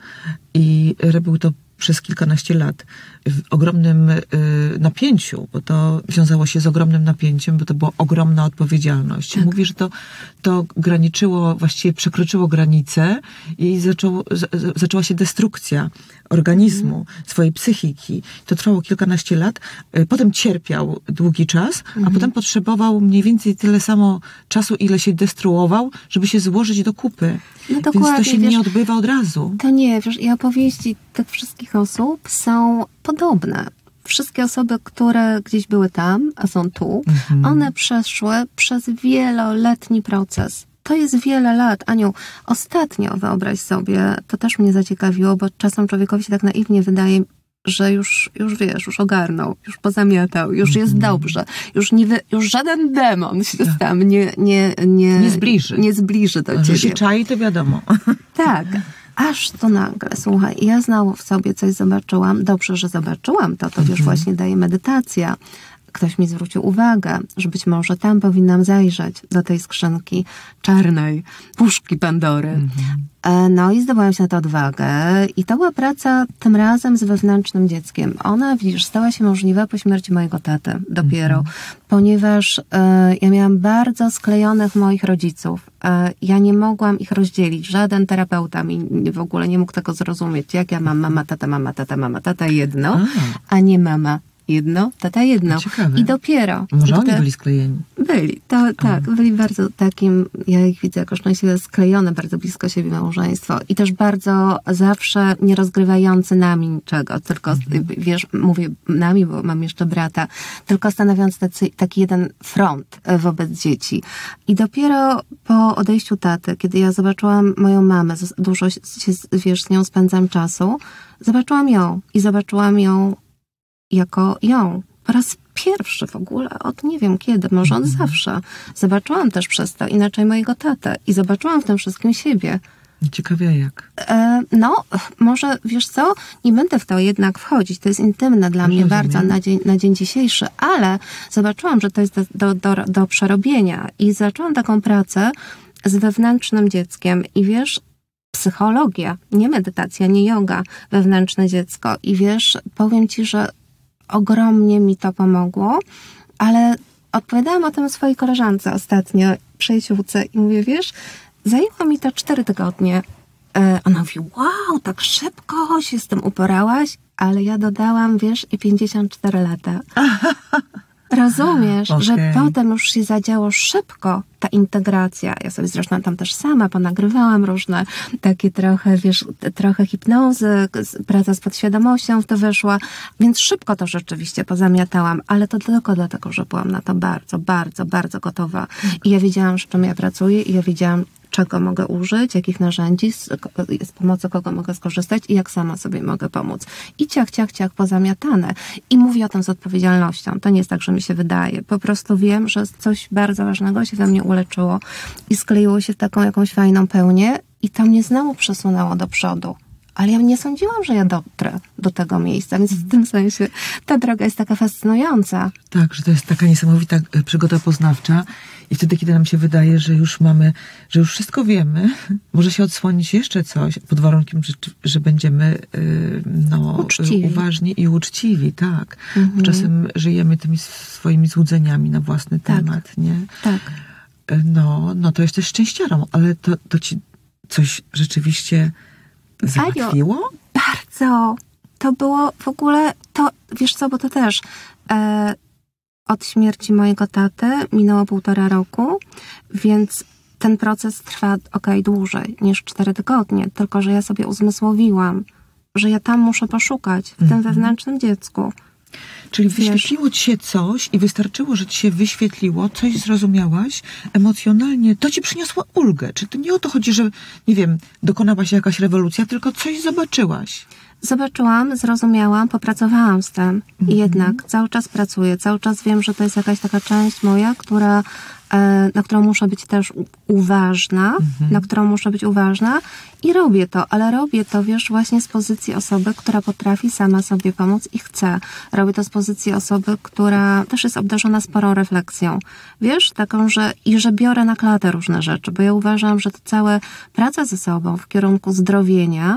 i robił to przez kilkanaście lat w ogromnym y, napięciu, bo to wiązało się z ogromnym napięciem, bo to była ogromna odpowiedzialność. Tak. Mówi, że to, to graniczyło, właściwie przekroczyło granice i zaczęło, z, zaczęła się destrukcja organizmu, mhm. swojej psychiki. To trwało kilkanaście lat. Y, potem cierpiał długi czas, mhm. a potem potrzebował mniej więcej tyle samo czasu, ile się destruował, żeby się złożyć do kupy. No więc to się wiesz, nie odbywa od razu. To nie, wiesz, i opowieści tych wszystkich osób są podobne. Wszystkie osoby, które gdzieś były tam, a są tu, mhm. one przeszły przez wieloletni proces. To jest wiele lat. Aniu, ostatnio, wyobraź sobie, to też mnie zaciekawiło, bo czasem człowiekowi się tak naiwnie wydaje, że już, już wiesz, już ogarnął, już pozamiatał, już jest mm. dobrze, już, nie wy, już żaden demon się tak. tam nie, nie, nie, nie zbliży. Nie zbliży do ciebie. Że się czai, to wiadomo. Tak. Aż to nagle, słuchaj, ja znowu w sobie coś zobaczyłam, dobrze, że zobaczyłam to, to mm-hmm. wiesz, właśnie daje medytacja. Ktoś mi zwrócił uwagę, że być może tam powinnam zajrzeć do tej skrzynki czarnej, puszki Pandory. Mm-hmm. No i zdobyłam się na to odwagę i to była praca tym razem z wewnętrznym dzieckiem. Ona, widzisz, stała się możliwa po śmierci mojego taty dopiero, mm-hmm. ponieważ e, ja miałam bardzo sklejonych moich rodziców. E, ja nie mogłam ich rozdzielić. Żaden terapeuta mi w ogóle nie mógł tego zrozumieć. Jak ja mam mama, tata, mama, tata, mama, tata jedno, a, a nie mama. Jedno, tata jedno. Ciekawe. I dopiero. Może oni byli sklejeni. Byli, to tak, byli bardzo takim, ja ich widzę jako szczęśliwie sklejone, bardzo blisko siebie małżeństwo. I też bardzo zawsze nie rozgrywający nami niczego, tylko, mhm. wiesz, mówię nami, bo mam jeszcze brata, tylko stanowiąc tacy, taki jeden front wobec dzieci. I dopiero po odejściu taty, kiedy ja zobaczyłam moją mamę, dużo się, wiesz, z nią spędzam czasu, zobaczyłam ją i zobaczyłam ją jako ją. Po raz pierwszy w ogóle, od nie wiem kiedy, może od zawsze. Zobaczyłam też przez to inaczej mojego tatę i zobaczyłam w tym wszystkim siebie. Ciekawie jak? E, no, może, wiesz co, nie będę w to jednak wchodzić, to jest intymne dla mnie bardzo na dzień, na dzień dzisiejszy, ale zobaczyłam, że to jest do, do, do, do przerobienia i zaczęłam taką pracę z wewnętrznym dzieckiem i wiesz, psychologia, nie medytacja, nie yoga, wewnętrzne dziecko i wiesz, powiem ci, że ogromnie mi to pomogło, ale odpowiadałam o tym swojej koleżance ostatnio, przyjaciółce i mówię, wiesz, zajęło mi to cztery tygodnie. Ona mówi, wow, tak szybko się z tym uporałaś, ale ja dodałam, wiesz, i pięćdziesiąt cztery lata. Rozumiesz, okay. że potem już się zadziało szybko ta integracja. Ja sobie zresztą tam też sama ponagrywałam różne takie trochę, wiesz, trochę hipnozy, praca z podświadomością w to wyszła, więc szybko to rzeczywiście pozamiatałam, ale to tylko dlatego, że byłam na to bardzo, bardzo, bardzo gotowa. I ja wiedziałam, z czym ja pracuję i ja wiedziałam, czego mogę użyć, jakich narzędzi, z, z pomocy kogo mogę skorzystać i jak sama sobie mogę pomóc. I ciach, ciach, ciach, pozamiatane. I mówię o tym z odpowiedzialnością. To nie jest tak, że mi się wydaje. Po prostu wiem, że coś bardzo ważnego się we mnie uleczyło i skleiło się w taką jakąś fajną pełnię i to mnie znowu przesunęło do przodu. Ale ja nie sądziłam, że ja dotrę do tego miejsca, więc w tym sensie ta droga jest taka fascynująca. Tak, że to jest taka niesamowita przygoda poznawcza i wtedy, kiedy nam się wydaje, że już mamy, że już wszystko wiemy, może się odsłonić jeszcze coś, pod warunkiem, że, że będziemy no, uczciwi. uważni i uczciwi, tak. Mhm. Czasem żyjemy tymi swoimi złudzeniami na własny tak. temat, nie? Tak. No, no to jesteś szczęściarą, ale to, to ci coś rzeczywiście załatwiło? Aniu, bardzo. To było w ogóle, to wiesz co, bo to też e, od śmierci mojego taty minęło półtora roku, więc ten proces trwa okej okay, dłużej niż cztery tygodnie, tylko że ja sobie uzmysłowiłam, że ja tam muszę poszukać, w mm-hmm. tym wewnętrznym dziecku. Czyli wyświetliło ci się coś i wystarczyło, że ci się wyświetliło, coś zrozumiałaś emocjonalnie, to ci przyniosło ulgę. Czy to nie o to chodzi, że, nie wiem, dokonała się jakaś rewolucja, tylko coś zobaczyłaś? Zobaczyłam, zrozumiałam, popracowałam z tym i mm-hmm. jednak cały czas pracuję, cały czas wiem, że to jest jakaś taka część moja, która, na którą muszę być też uważna, mm-hmm. na którą muszę być uważna i robię to, ale robię to, wiesz, właśnie z pozycji osoby, która potrafi sama sobie pomóc i chce. Robię to z pozycji osoby, która też jest obdarzona sporą refleksją. Wiesz, taką, że i że biorę na klatę różne rzeczy, bo ja uważam, że to cała praca ze sobą w kierunku zdrowienia,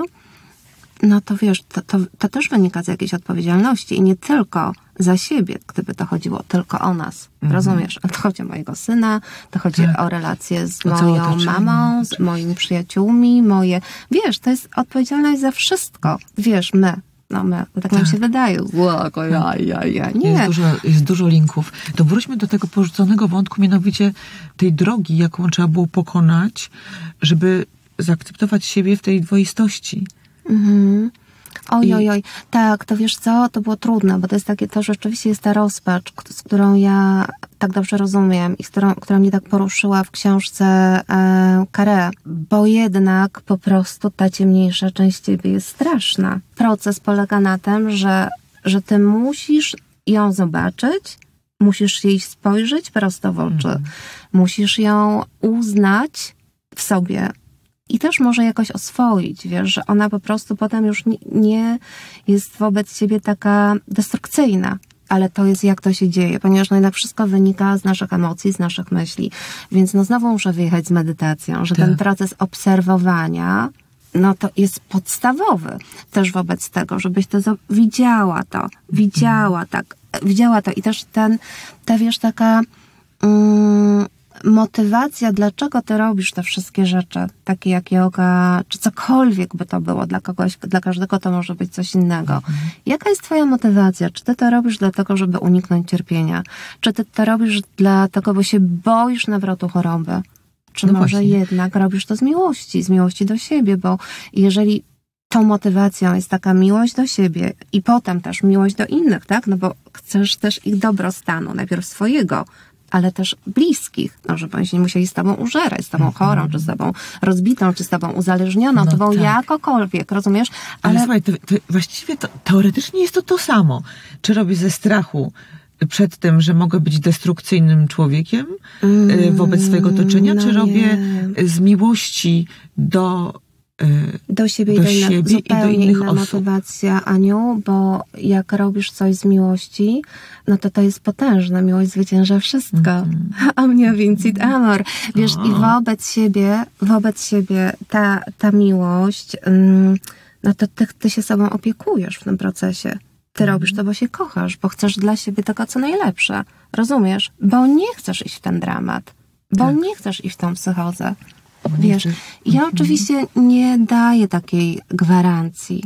no to wiesz, to, to, to też wynika z jakiejś odpowiedzialności i nie tylko za siebie, gdyby to chodziło tylko o nas. Mm-hmm. Rozumiesz? To chodzi o mojego syna, to chodzi tak. o relacje z o moją mamą, z moimi przyjaciółmi, moje... Wiesz, to jest odpowiedzialność za wszystko. Wiesz, my. No my, tak, tak nam się wydaje. Łoko, ja, ja, ja. Nie. Jest dużo, jest dużo linków. To wróćmy do tego porzuconego wątku, mianowicie tej drogi, jaką trzeba było pokonać, żeby zaakceptować siebie w tej dwoistości. Mhm. Oj, oj, oj. Tak, to wiesz co, to było trudne, bo to jest takie, to rzeczywiście jest ta rozpacz, z którą ja tak dobrze rozumiem i z którą, która mnie tak poruszyła w książce e, Carré, bo jednak po prostu ta ciemniejsza część ciebie jest straszna. Proces polega na tym, że, że ty musisz ją zobaczyć, musisz jej spojrzeć prosto w oczy, mm. musisz ją uznać w sobie, i też może jakoś oswoić, wiesz, że ona po prostu potem już nie, nie jest wobec ciebie taka destrukcyjna. Ale to jest jak to się dzieje, ponieważ no jednak wszystko wynika z naszych emocji, z naszych myśli. Więc no znowu muszę wyjechać z medytacją, że tak. ten proces obserwowania, no to jest podstawowy też wobec tego, żebyś to widziała to, widziała mm. tak, widziała to i też ten, ta wiesz, taka... Mm, motywacja, dlaczego ty robisz te wszystkie rzeczy, takie jak joga, czy cokolwiek by to było dla kogoś, dla każdego to może być coś innego. Mhm. Jaka jest twoja motywacja? Czy ty to robisz dlatego, żeby uniknąć cierpienia? Czy ty to robisz dlatego, bo się boisz nawrotu choroby? Czy no może właśnie. Jednak robisz to z miłości, z miłości do siebie, bo jeżeli tą motywacją jest taka miłość do siebie i potem też miłość do innych, tak? No bo chcesz też ich dobrostanu, najpierw swojego, ale też bliskich, no, żeby oni się nie musieli z tobą użerać, z tobą chorą, mm-hmm. czy z tobą rozbitą, czy z tobą uzależnioną, no tobą tak. jakokolwiek, rozumiesz? Ale, ale słuchaj, to, to właściwie to, teoretycznie jest to to samo. Czy robię ze strachu przed tym, że mogę być destrukcyjnym człowiekiem mm, wobec swojego otoczenia, no czy robię nie. z miłości do do siebie, do i, do inna, siebie zupełnie i do innych inna osób. motywacja, Aniu, bo jak robisz coś z miłości, no to to jest potężna. Miłość zwycięża wszystko. Mm. Omnia vincit amor. Wiesz, oh. i wobec siebie, wobec siebie ta, ta miłość, no to ty, ty się sobą opiekujesz w tym procesie. Ty mm. robisz to, bo się kochasz, bo chcesz dla siebie tego, co najlepsze. Rozumiesz? Bo nie chcesz iść w ten dramat. Bo tak. nie chcesz iść w tą psychozę. Wiesz, ja oczywiście nie daję takiej gwarancji,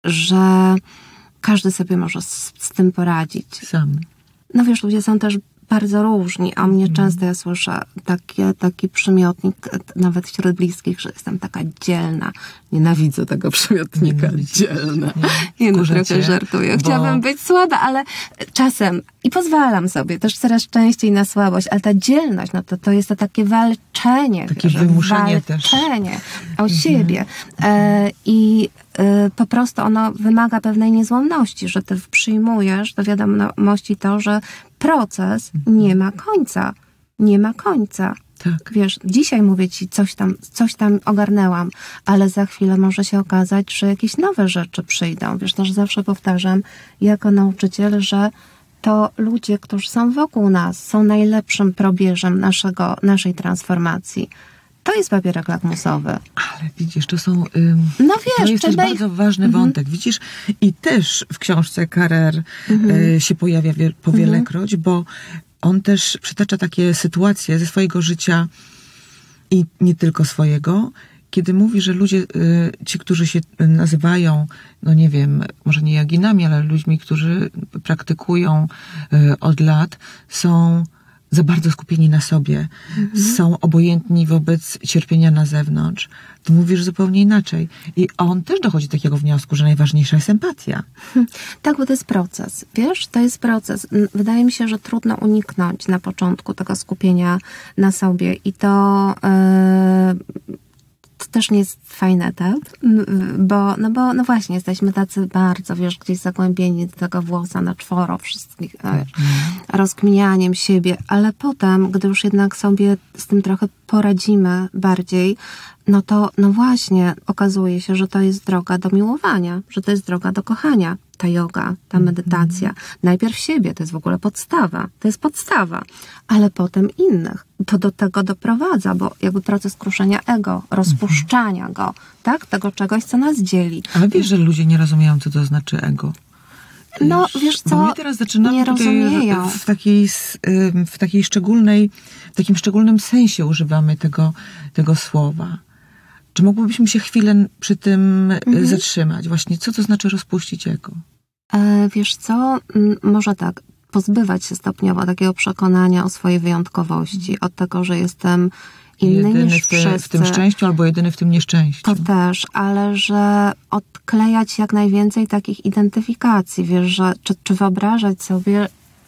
że każdy sobie może z, z tym poradzić. Sam. No wiesz, ludzie są też bardzo różni. A mnie mm. często ja słyszę takie, taki przymiotnik, nawet wśród bliskich, że jestem taka dzielna. Nienawidzę tego przymiotnika. Dzielna. Nie, nie no, trochę żartuję. Bo... Chciałabym być słaba, ale czasem i pozwalam sobie też coraz częściej na słabość, ale ta dzielność, no to, to jest to takie walczenie. Takie wiesz, wymuszenie walczenie też. o siebie. E, I e, po prostu ono wymaga pewnej niezłomności, że ty przyjmujesz do wiadomości to, że proces nie ma końca. Nie ma końca. Tak. Wiesz, dzisiaj mówię ci, coś tam, coś tam ogarnęłam, ale za chwilę może się okazać, że jakieś nowe rzeczy przyjdą. Wiesz, też zawsze powtarzam jako nauczyciel, że to ludzie, którzy są wokół nas, są najlepszym probierzem naszego, naszej transformacji. To jest papierek lakmusowy. Ale widzisz, to są... Ym, no wiesz, to jest też bardzo ich... ważny mhm. wątek. Widzisz, i też w książce Carrère mhm. y, się pojawia wie, powielekroć, mhm. bo on też przytacza takie sytuacje ze swojego życia i nie tylko swojego, kiedy mówi, że ludzie, y, ci, którzy się nazywają, no nie wiem, może nie joginami, ale ludźmi, którzy praktykują y, od lat, są za bardzo skupieni na sobie, mhm. są obojętni wobec cierpienia na zewnątrz. Ty mówisz zupełnie inaczej. I on też dochodzi do takiego wniosku, że najważniejsza jest empatia. Tak, bo to jest proces. Wiesz, to jest proces. Wydaje mi się, że trudno uniknąć na początku tego skupienia na sobie. I to... Yy... To też nie jest fajny etap, bo, no bo, no właśnie, jesteśmy tacy bardzo, wiesz, gdzieś zagłębieni do tego włosa na czworo wszystkich, no wiesz, rozkminianiem siebie, ale potem, gdy już jednak sobie z tym trochę poradzimy bardziej, no to, no właśnie, okazuje się, że to jest droga do miłowania, że to jest droga do kochania. Ta joga, ta medytacja. Mm. Najpierw siebie, to jest w ogóle podstawa. To jest podstawa. Ale potem innych. To do tego doprowadza, bo jakby proces kruszenia ego, rozpuszczania mm. go, tak? Tego czegoś, co nas dzieli. Ale wiesz, że ludzie nie rozumieją, co to znaczy ego. Wiesz, no, wiesz co, bo my teraz zaczynamy nie rozumieją. W takiej, w takiej szczególnej, w takim szczególnym sensie używamy tego, tego słowa. Czy mogłybyśmy się chwilę przy tym mhm. zatrzymać? Właśnie, co to znaczy rozpuścić ego? E, wiesz co, może tak, pozbywać się stopniowo takiego przekonania o swojej wyjątkowości, od tego, że jestem inny jedyny niż w, te, wszyscy. w tym szczęściu albo jedyny w tym nieszczęściu. To też, ale że odklejać jak najwięcej takich identyfikacji, wiesz, że czy, czy wyobrażać sobie,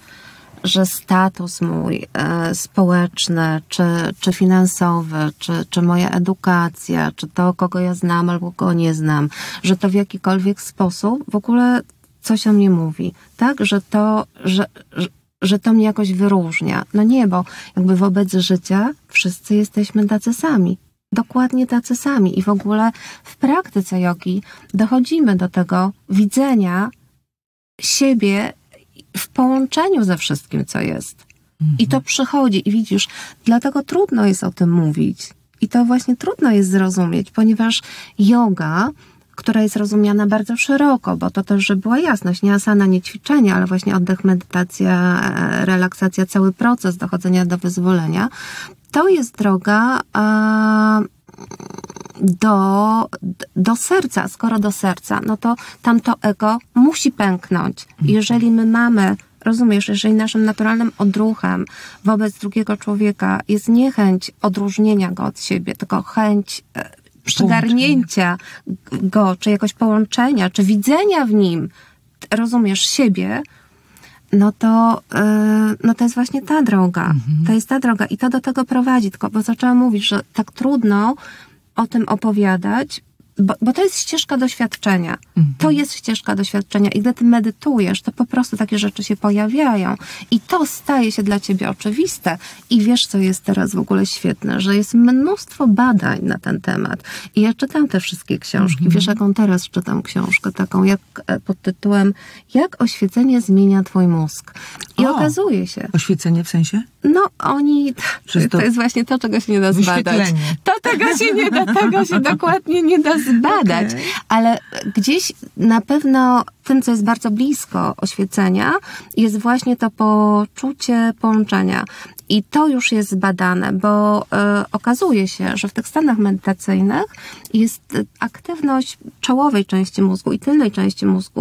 że status mój e, społeczny, czy, czy finansowy, czy, czy moja edukacja, czy to, kogo ja znam albo kogo nie znam, że to w jakikolwiek sposób w ogóle coś o mnie mówi, tak? Że to, że, że, że to mnie jakoś wyróżnia. No nie, bo jakby wobec życia wszyscy jesteśmy tacy sami. Dokładnie tacy sami. I w ogóle w praktyce jogi dochodzimy do tego widzenia siebie w połączeniu ze wszystkim, co jest. Mhm. I to przychodzi. I widzisz, dlatego trudno jest o tym mówić. I to właśnie trudno jest zrozumieć, ponieważ joga, która jest rozumiana bardzo szeroko, bo to też, żeby była jasność, nie asana, nie ćwiczenia, ale właśnie oddech, medytacja, relaksacja, cały proces dochodzenia do wyzwolenia, to jest droga a, do, do serca. Skoro do serca, no to tamto ego musi pęknąć. Jeżeli my mamy, rozumiesz, jeżeli naszym naturalnym odruchem wobec drugiego człowieka jest nie chęć odróżnienia go od siebie, tylko chęć przygarnięcia go, czy jakoś połączenia, czy widzenia w nim, rozumiesz, siebie, no to, yy, no to jest właśnie ta droga. Mhm. To jest ta droga i to do tego prowadzi. Tylko, bo zaczęłam mówić, że tak trudno o tym opowiadać, bo, bo to jest ścieżka doświadczenia. Mhm. To jest ścieżka doświadczenia i gdy ty medytujesz, to po prostu takie rzeczy się pojawiają i to staje się dla ciebie oczywiste. I wiesz, co jest teraz w ogóle świetne, że jest mnóstwo badań na ten temat. I ja czytam te wszystkie książki. Mhm. Wiesz, jaką teraz czytam książkę, taką jak pod tytułem Jak oświecenie zmienia twój mózg. I o, okazuje się... Oświecenie w sensie? No, oni... To, to jest właśnie to, czego się nie da zbadać. To tego się nie da, tego się dokładnie nie da zbadać. Okay. Ale gdzieś na pewno tym, co jest bardzo blisko oświecenia, jest właśnie to poczucie połączenia. I to już jest zbadane, bo y, okazuje się, że w tych stanach medytacyjnych jest aktywność czołowej części mózgu i tylnej części mózgu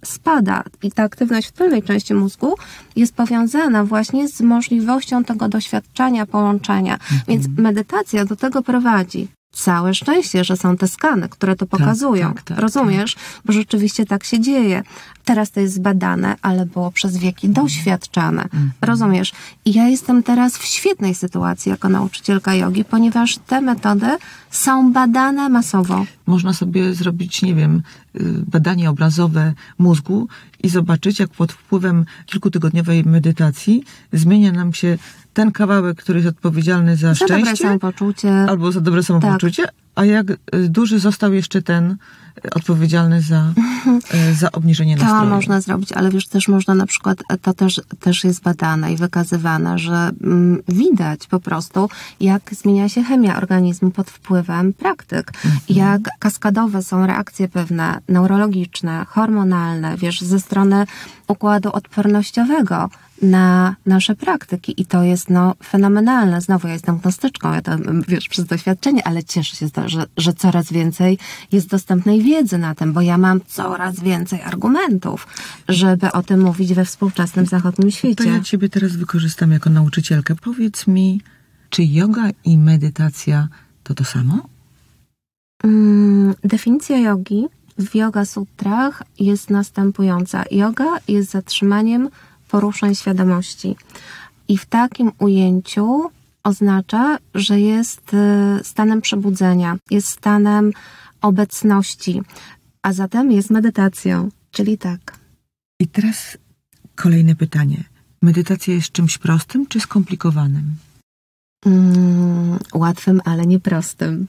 spada i ta aktywność w tylnej części mózgu jest powiązana właśnie z możliwością tego doświadczenia, połączenia. Mhm. Więc medytacja do tego prowadzi. Całe szczęście, że są te skany, które to pokazują. Tak, tak, tak, Rozumiesz? Tak. Bo rzeczywiście tak się dzieje. Teraz to jest zbadane, ale było przez wieki doświadczane. Mm-hmm. Rozumiesz? I ja jestem teraz w świetnej sytuacji jako nauczycielka jogi, ponieważ te metody są badane masowo. Można sobie zrobić, nie wiem, badanie obrazowe mózgu i zobaczyć, jak pod wpływem kilkutygodniowej medytacji zmienia nam się ten kawałek, który jest odpowiedzialny za, za szczęście. Za dobre samopoczucie. Albo za dobre samopoczucie. Tak. A jak duży został jeszcze ten odpowiedzialny za, za obniżenie nastroju. To można zrobić, ale wiesz, też można na przykład, to też, też jest badane i wykazywane, że mm, widać po prostu, jak zmienia się chemia organizmu pod wpływem praktyk. Mhm. Jak kaskadowe są reakcje pewne, neurologiczne, hormonalne, wiesz, ze strony układu odpornościowego na nasze praktyki i to jest no fenomenalne. Znowu ja jestem gnostyczką, ja to wiesz przez doświadczenie, ale cieszę się z tego, że, że coraz więcej jest dostępnej wiedzy na tym, bo ja mam coraz więcej argumentów, żeby o tym mówić we współczesnym zachodnim świecie. To ja ciebie teraz wykorzystam jako nauczycielkę. Powiedz mi, czy yoga i medytacja to to samo? Hmm, definicja jogi w Yoga Sutrach jest następująca. Yoga jest zatrzymaniem poruszeń świadomości. I w takim ujęciu oznacza, że jest stanem przebudzenia, jest stanem obecności, a zatem jest medytacją, czyli tak. I teraz kolejne pytanie. Medytacja jest czymś prostym czy skomplikowanym? Mm, łatwym, ale nie prostym.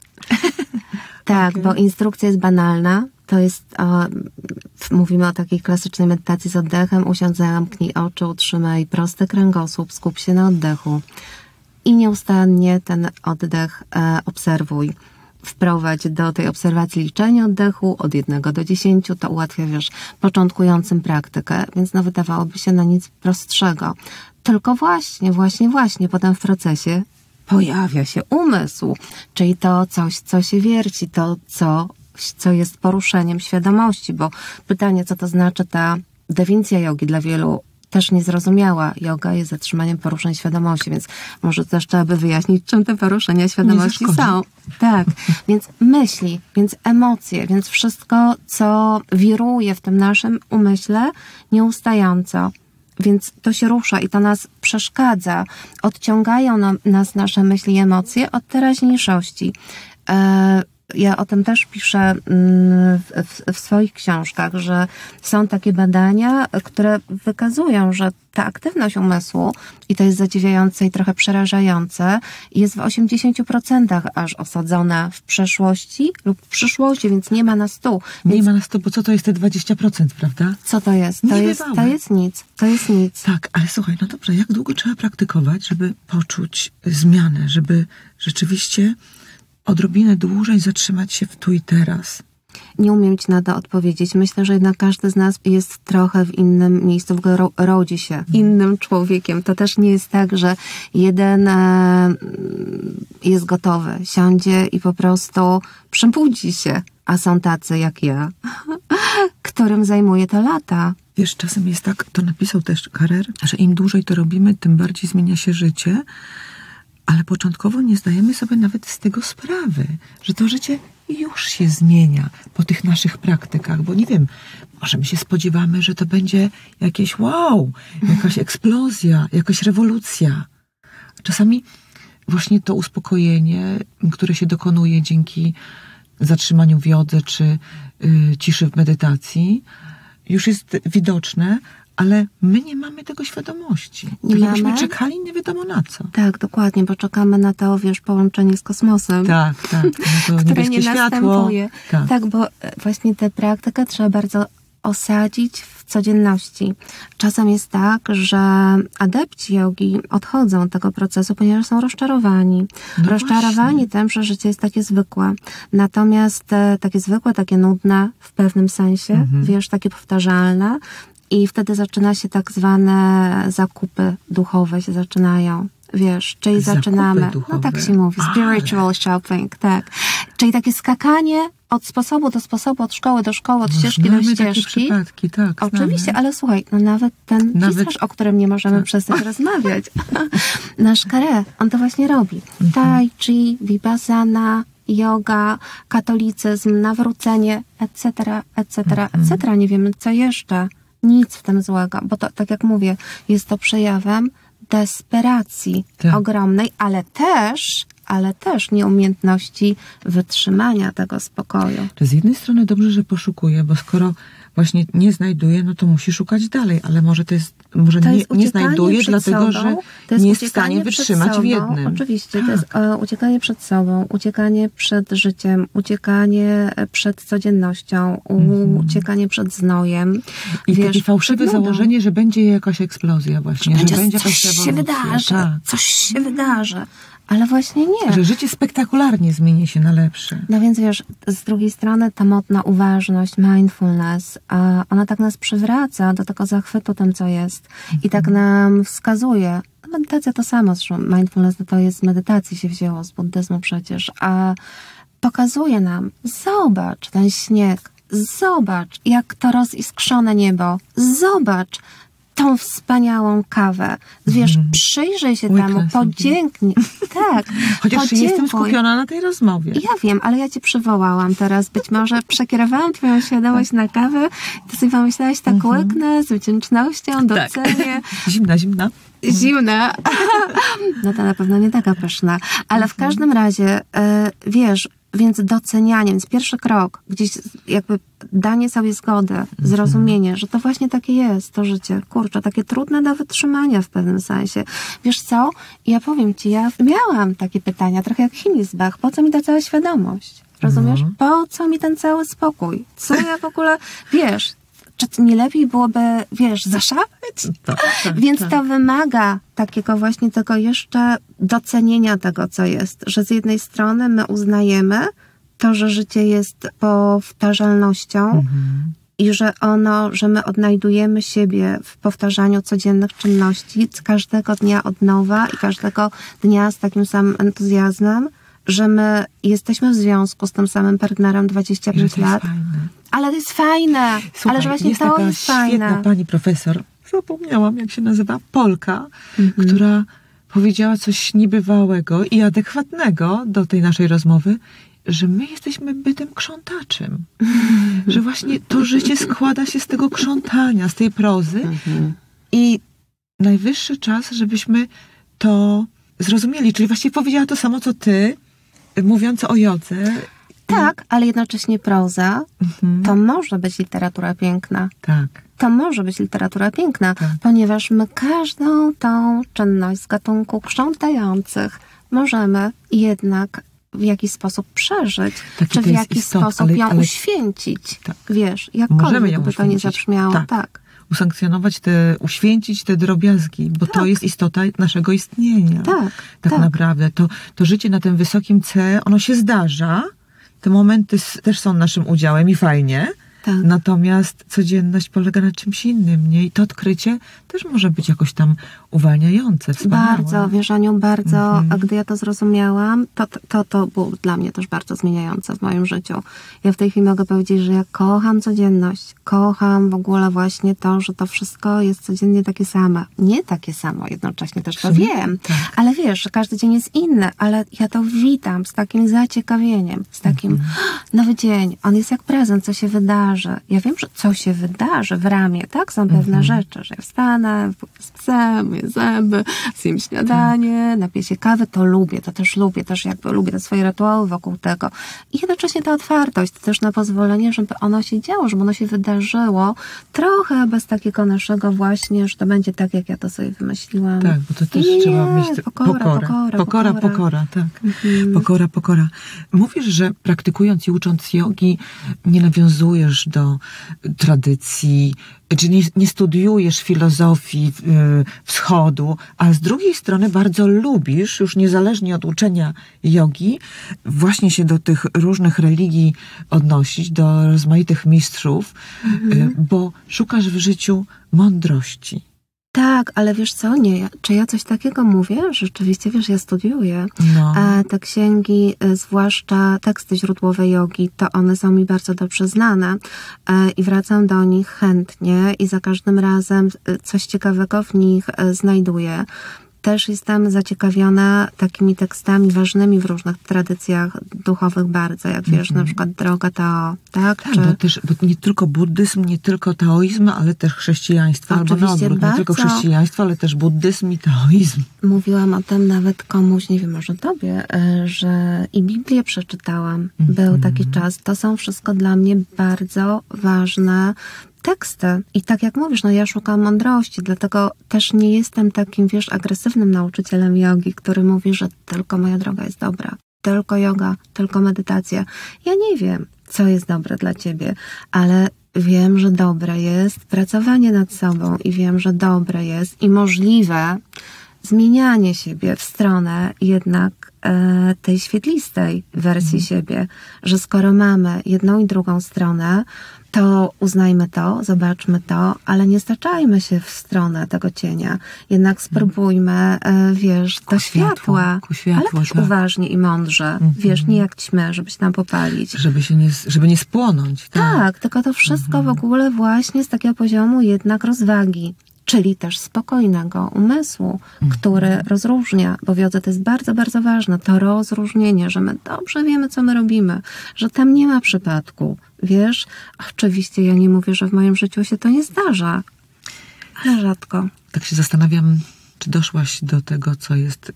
Tak, okay. Bo instrukcja jest banalna. To jest, o, mówimy o takiej klasycznej medytacji z oddechem. Usiądź, zamknij oczy, utrzymaj prosty kręgosłup, skup się na oddechu i nieustannie ten oddech e, obserwuj. Wprowadź do tej obserwacji liczenie oddechu od jednego do dziesięciu. To ułatwia, wiesz, początkującym praktykę, więc no wydawałoby się na nic prostszego. Tylko właśnie, właśnie, właśnie potem w procesie pojawia się umysł, czyli to coś, co się wierci, to co co jest poruszeniem świadomości, bo pytanie, co to znaczy ta definicja jogi dla wielu też niezrozumiała. Joga jest zatrzymaniem poruszeń świadomości, więc może też trzeba by wyjaśnić, czym te poruszenia świadomości są. Tak, więc myśli, więc emocje, więc wszystko, co wiruje w tym naszym umyśle nieustająco. Więc to się rusza i to nas przeszkadza. Odciągają nam, nas nasze myśli i emocje od teraźniejszości. E, Ja o tym też piszę w, w, w swoich książkach, że są takie badania, które wykazują, że ta aktywność umysłu, i to jest zadziwiające i trochę przerażające, jest w osiemdziesięciu procentach aż osadzona w przeszłości lub w przyszłości, więc nie ma na stu. Nie więc... ma na stu, bo co to jest te dwadzieścia procent, prawda? Co to jest? To jest, to jest nic. To jest nic. Tak, ale słuchaj, no dobrze, jak długo trzeba praktykować, żeby poczuć zmianę, żeby rzeczywiście odrobinę dłużej zatrzymać się w tu i teraz? Nie umiem ci na to odpowiedzieć. Myślę, że jednak każdy z nas jest trochę w innym miejscu, w ogóle ro- rodzi się hmm. innym człowiekiem. To też nie jest tak, że jeden e, jest gotowy, siądzie i po prostu przebudzi się, a są tacy jak ja, którym zajmuje to lata. Wiesz, czasem jest tak, to napisał też Karer, że im dłużej to robimy, tym bardziej zmienia się życie, ale początkowo nie zdajemy sobie nawet z tego sprawy, że to życie już się zmienia po tych naszych praktykach, bo nie wiem, może my się spodziewamy, że to będzie jakieś wow, jakaś eksplozja, jakaś rewolucja. Czasami właśnie to uspokojenie, które się dokonuje dzięki zatrzymaniu w jodze czy y, ciszy w medytacji, już jest widoczne, ale my nie mamy tego świadomości. Nie Czyli mamy? byśmy czekali nie wiadomo na co. Tak, dokładnie, bo czekamy na to, wiesz, połączenie z kosmosem. Tak, tak. No to które nie światło. następuje. Tak. tak, bo właśnie tę praktykę trzeba bardzo osadzić w codzienności. Czasem jest tak, że adepci jogi odchodzą od tego procesu, ponieważ są rozczarowani. No rozczarowani właśnie. Tym, że życie jest takie zwykłe. Natomiast e, takie zwykłe, takie nudne w pewnym sensie, mhm. wiesz, takie powtarzalne. I wtedy zaczyna się tak zwane zakupy duchowe się zaczynają. Wiesz, czyli zakupy zaczynamy, duchowe. No tak się mówi, spiritual shopping, tak. Czyli takie skakanie od sposobu do sposobu, od szkoły do szkoły, od no, ścieżki do ścieżki. Takie przypadki, tak. Oczywiście, znamy. ale słuchaj, no nawet ten Nawet... pisarz, o którym nie możemy tak. przestać rozmawiać, nasz Carré, on to właśnie robi. Mhm. Tai chi, vipassana, yoga, katolicyzm, nawrócenie, et cetera, et cetera, et cetera. Nie wiemy, co jeszcze. Nic w tym złego, bo to, tak jak mówię, jest to przejawem desperacji tak. ogromnej, ale też, ale też nieumiejętności wytrzymania tego spokoju. Z jednej strony dobrze, że poszukuje, bo skoro właśnie nie znajduje, no to musi szukać dalej, ale może to jest, może to nie, jest nie znajduje, dlatego, sobą, że to jest nie jest w stanie wytrzymać sobą, w jednym. Oczywiście, tak. to jest e, uciekanie przed sobą, uciekanie przed życiem, uciekanie przed codziennością, mm. uciekanie przed znojem. I wiesz, takie fałszywe założenie, że będzie jakaś eksplozja właśnie, że, że będzie coś jakaś się wydarzy, tak. coś się wydarzy. Ale właśnie nie. Że życie spektakularnie zmieni się na lepsze. No więc wiesz, z drugiej strony ta modna uważność, mindfulness, ona tak nas przywraca do tego zachwytu tym, co jest. Mhm. I tak nam wskazuje. Medytacja to samo, zresztą mindfulness to jest z medytacji się wzięło, z buddyzmu przecież. A pokazuje nam, zobacz ten śnieg, zobacz jak to roziskrzone niebo, zobacz tą wspaniałą kawę. Wiesz, mm. przyjrzyj się Łyknę temu, podzięknij. Tak. Chociaż podziękuj. jestem skupiona na tej rozmowie. Ja wiem, ale ja cię przywołałam teraz. Być może przekierowałam twoją świadomość na kawę. Ty sobie pomyślałaś, tak mm-hmm. łyknę z wdzięcznością, docenię. Tak. Zimna, zimna. Zimna. No to na pewno nie taka pyszna. Ale w każdym razie, wiesz, więc docenianie, więc pierwszy krok, gdzieś jakby danie sobie zgody, zrozumienie, że to właśnie takie jest, to życie, kurczę, takie trudne do wytrzymania w pewnym sensie. Wiesz co? Ja powiem ci, ja miałam takie pytania, trochę jak Hinisbach, po co mi ta cała świadomość? Rozumiesz? Mhm. Po co mi ten cały spokój? Co ja w ogóle, wiesz, czy nie lepiej byłoby, wiesz, zaszaleć? Tak, tak, Więc tak. to wymaga takiego właśnie tego jeszcze docenienia tego, co jest. Że z jednej strony my uznajemy to, że życie jest powtarzalnością mhm. i że ono, że my odnajdujemy siebie w powtarzaniu codziennych czynności z każdego dnia od nowa i każdego dnia z takim samym entuzjazmem, że my jesteśmy w związku z tym samym partnerem dwadzieścia pięć lat. Ale to jest fajne. Słuchaj, ale że właśnie jest to taka jest fajne. Świetna pani profesor, zapomniałam jak się nazywa, Polka, mhm. która powiedziała coś niebywałego i adekwatnego do tej naszej rozmowy, że my jesteśmy bytem krzątaczym. Mhm. Że właśnie to życie składa się z tego krzątania, z tej prozy mhm. i najwyższy czas, żebyśmy to zrozumieli. Czyli właściwie powiedziała to samo, co ty, mówiąc o jodze. Tak, ale jednocześnie proza mhm. to może być literatura piękna. Tak. To może być literatura piękna, tak. ponieważ my każdą tą czynność z gatunku krzątających możemy jednak w jakiś sposób przeżyć, Taki czy w jakiś istot, sposób ale, ją ale... uświęcić. Tak. Wiesz, jakkolwiek by to nie zabrzmiało. Tak. tak. Usankcjonować te, uświęcić te drobiazgi, bo tak. to jest istota naszego istnienia. Tak, tak, tak. naprawdę. To, to życie na tym wysokim C, ono się zdarza. Te momenty też są naszym udziałem i fajnie. Tak. Natomiast codzienność polega na czymś innym, nie? I to odkrycie też może być jakoś tam uwalniające, wspaniałe. Bardzo, wiesz, Aniu, bardzo. Mm-hmm. A gdy ja to zrozumiałam, to, to, to było dla mnie też bardzo zmieniające w moim życiu. Ja w tej chwili mogę powiedzieć, że ja kocham codzienność. Kocham w ogóle właśnie to, że to wszystko jest codziennie takie same. Nie takie samo, jednocześnie też to wiem. Tak. Ale wiesz, że każdy dzień jest inny, ale ja to witam z takim zaciekawieniem, z takim mm-hmm. nowy dzień. On jest jak prezent, co się wydarzy. Ja wiem, że co się wydarzy w ramię, tak? Są pewne mm-hmm. rzeczy, że ja wstanę, z psem, myję zęby, zjem śniadanie, napiję się kawy, to lubię, to też lubię, też jakby lubię te swoje rytuały wokół tego. I jednocześnie ta otwartość, to też na pozwolenie, żeby ono się działo, żeby ono się wydarzyło trochę bez takiego naszego właśnie, że to będzie tak, jak ja to sobie wymyśliłam. Tak, bo to też I trzeba nie, mieć pokora, pokora, pokora, pokora, pokora, pokora tak. Mm-hmm. Pokora, pokora. Mówisz, że praktykując i ucząc jogi nie nawiązujesz do tradycji, czy nie, nie studiujesz filozofii y, wschodu, a z drugiej strony bardzo lubisz, już niezależnie od uczenia jogi, właśnie się do tych różnych religii odnosić, do rozmaitych mistrzów, mm-hmm. y, bo szukasz w życiu mądrości. Tak, ale wiesz co, nie, czy ja coś takiego mówię? Rzeczywiście, wiesz, ja studiuję. No. A te księgi, zwłaszcza teksty źródłowe jogi, to one są mi bardzo dobrze znane i wracam do nich chętnie i za każdym razem coś ciekawego w nich znajduję. Też jestem zaciekawiona takimi tekstami ważnymi w różnych tradycjach duchowych bardzo, jak wiesz, mm-hmm. na przykład Droga Tao, tak? Tak, Czy... bo też bo nie tylko buddyzm, nie tylko taoizm, ale też chrześcijaństwo, albo na odwrót, bardzo... nie tylko chrześcijaństwo, ale też buddyzm i taoizm. Mówiłam o tym nawet komuś, nie wiem, może tobie, że i Biblię przeczytałam. Mm-hmm. Był taki czas. To są wszystko dla mnie bardzo ważne teksty. I tak jak mówisz, no ja szukam mądrości, dlatego też nie jestem takim, wiesz, agresywnym nauczycielem jogi, który mówi, że tylko moja droga jest dobra. Tylko joga, tylko medytacja. Ja nie wiem, co jest dobre dla ciebie, ale wiem, że dobre jest pracowanie nad sobą i wiem, że dobre jest i możliwe zmienianie siebie w stronę jednak e, tej świetlistej wersji mm. siebie, że skoro mamy jedną i drugą stronę, to uznajmy to, zobaczmy to, ale nie staczajmy się w stronę tego cienia. Jednak spróbujmy, wiesz, do światła, ku światłu, ale też tak. uważnie i mądrze. Mm-hmm. Wiesz, nie jak ćmy, żeby się tam popalić. Żeby się nie, żeby nie spłonąć. Tak, tak tylko to wszystko mm-hmm. w ogóle właśnie z takiego poziomu jednak rozwagi. Czyli też spokojnego umysłu, mm-hmm. który rozróżnia, bo w jodze to jest bardzo, bardzo ważne, to rozróżnienie, że my dobrze wiemy, co my robimy, że tam nie ma przypadku. Wiesz, oczywiście ja nie mówię, że w moim życiu się to nie zdarza, ale rzadko. Tak się zastanawiam, czy doszłaś do tego, co jest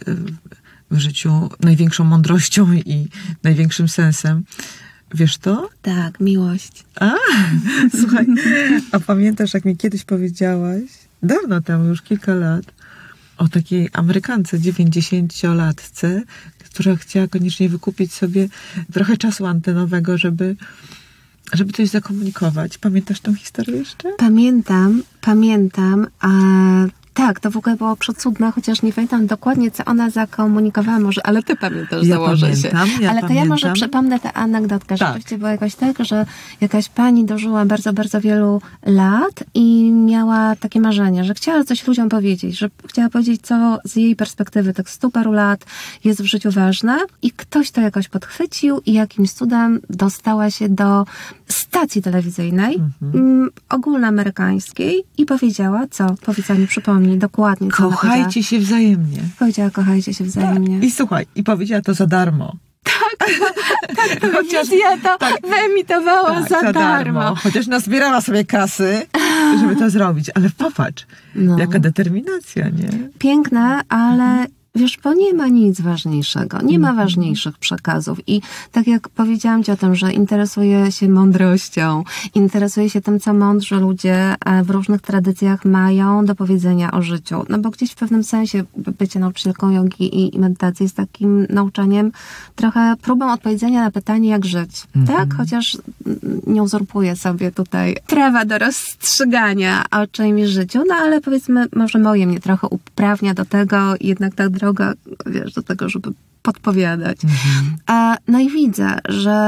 w życiu największą mądrością i największym sensem. Wiesz to? Tak, miłość. A, słuchaj, a pamiętasz, jak mi kiedyś powiedziałaś, dawno temu, już kilka lat, o takiej Amerykance dziewięćdziesięciolatce, która chciała koniecznie wykupić sobie trochę czasu antenowego, żeby żeby coś zakomunikować. Pamiętasz tą historię jeszcze? Pamiętam, pamiętam. A tak, to w ogóle było przecudne, chociaż nie pamiętam dokładnie, co ona zakomunikowała, może, ale ty pamiętasz, ja założę pamiętam, się. Ja ale to pamiętam. ja może przypomnę tę anegdotkę. Tak. Rzeczywiście było jakoś tak, że jakaś pani dożyła bardzo, bardzo wielu lat i miała takie marzenie, że chciała coś ludziom powiedzieć, że chciała powiedzieć, co z jej perspektywy tych stu paru lat jest w życiu ważne i ktoś to jakoś podchwycił i jakimś cudem dostała się do stacji telewizyjnej mhm. ogólnoamerykańskiej i powiedziała, co? Powiedz mi, przypomnij. Dokładnie. Co kochajcie się wzajemnie. Powiedziała, kochajcie się wzajemnie. Tak. I słuchaj, i powiedziała to za darmo. Tak, tak, to chociaż ja to tak, wyemitowała tak, za, za darmo. darmo. Chociaż nazbierała sobie kasy, żeby to zrobić. Ale popatrz, no. Jaka determinacja, nie? Piękne, ale wiesz, bo nie ma nic ważniejszego. Nie ma ważniejszych przekazów. I tak jak powiedziałam ci o tym, że interesuję się mądrością, interesuję się tym, co mądrzy ludzie w różnych tradycjach mają do powiedzenia o życiu. No bo gdzieś w pewnym sensie bycie nauczycielką jogi i medytacji jest takim nauczaniem, trochę próbą odpowiedzenia na pytanie, jak żyć. Mm-hmm. Tak? Chociaż nie uzurpuję sobie tutaj prawa do rozstrzygania o czyimś życiu, no ale powiedzmy, może moje mnie trochę uprawnia do tego, jednak tak droga, wiesz, do tego, żeby podpowiadać. Mhm. A, no i widzę,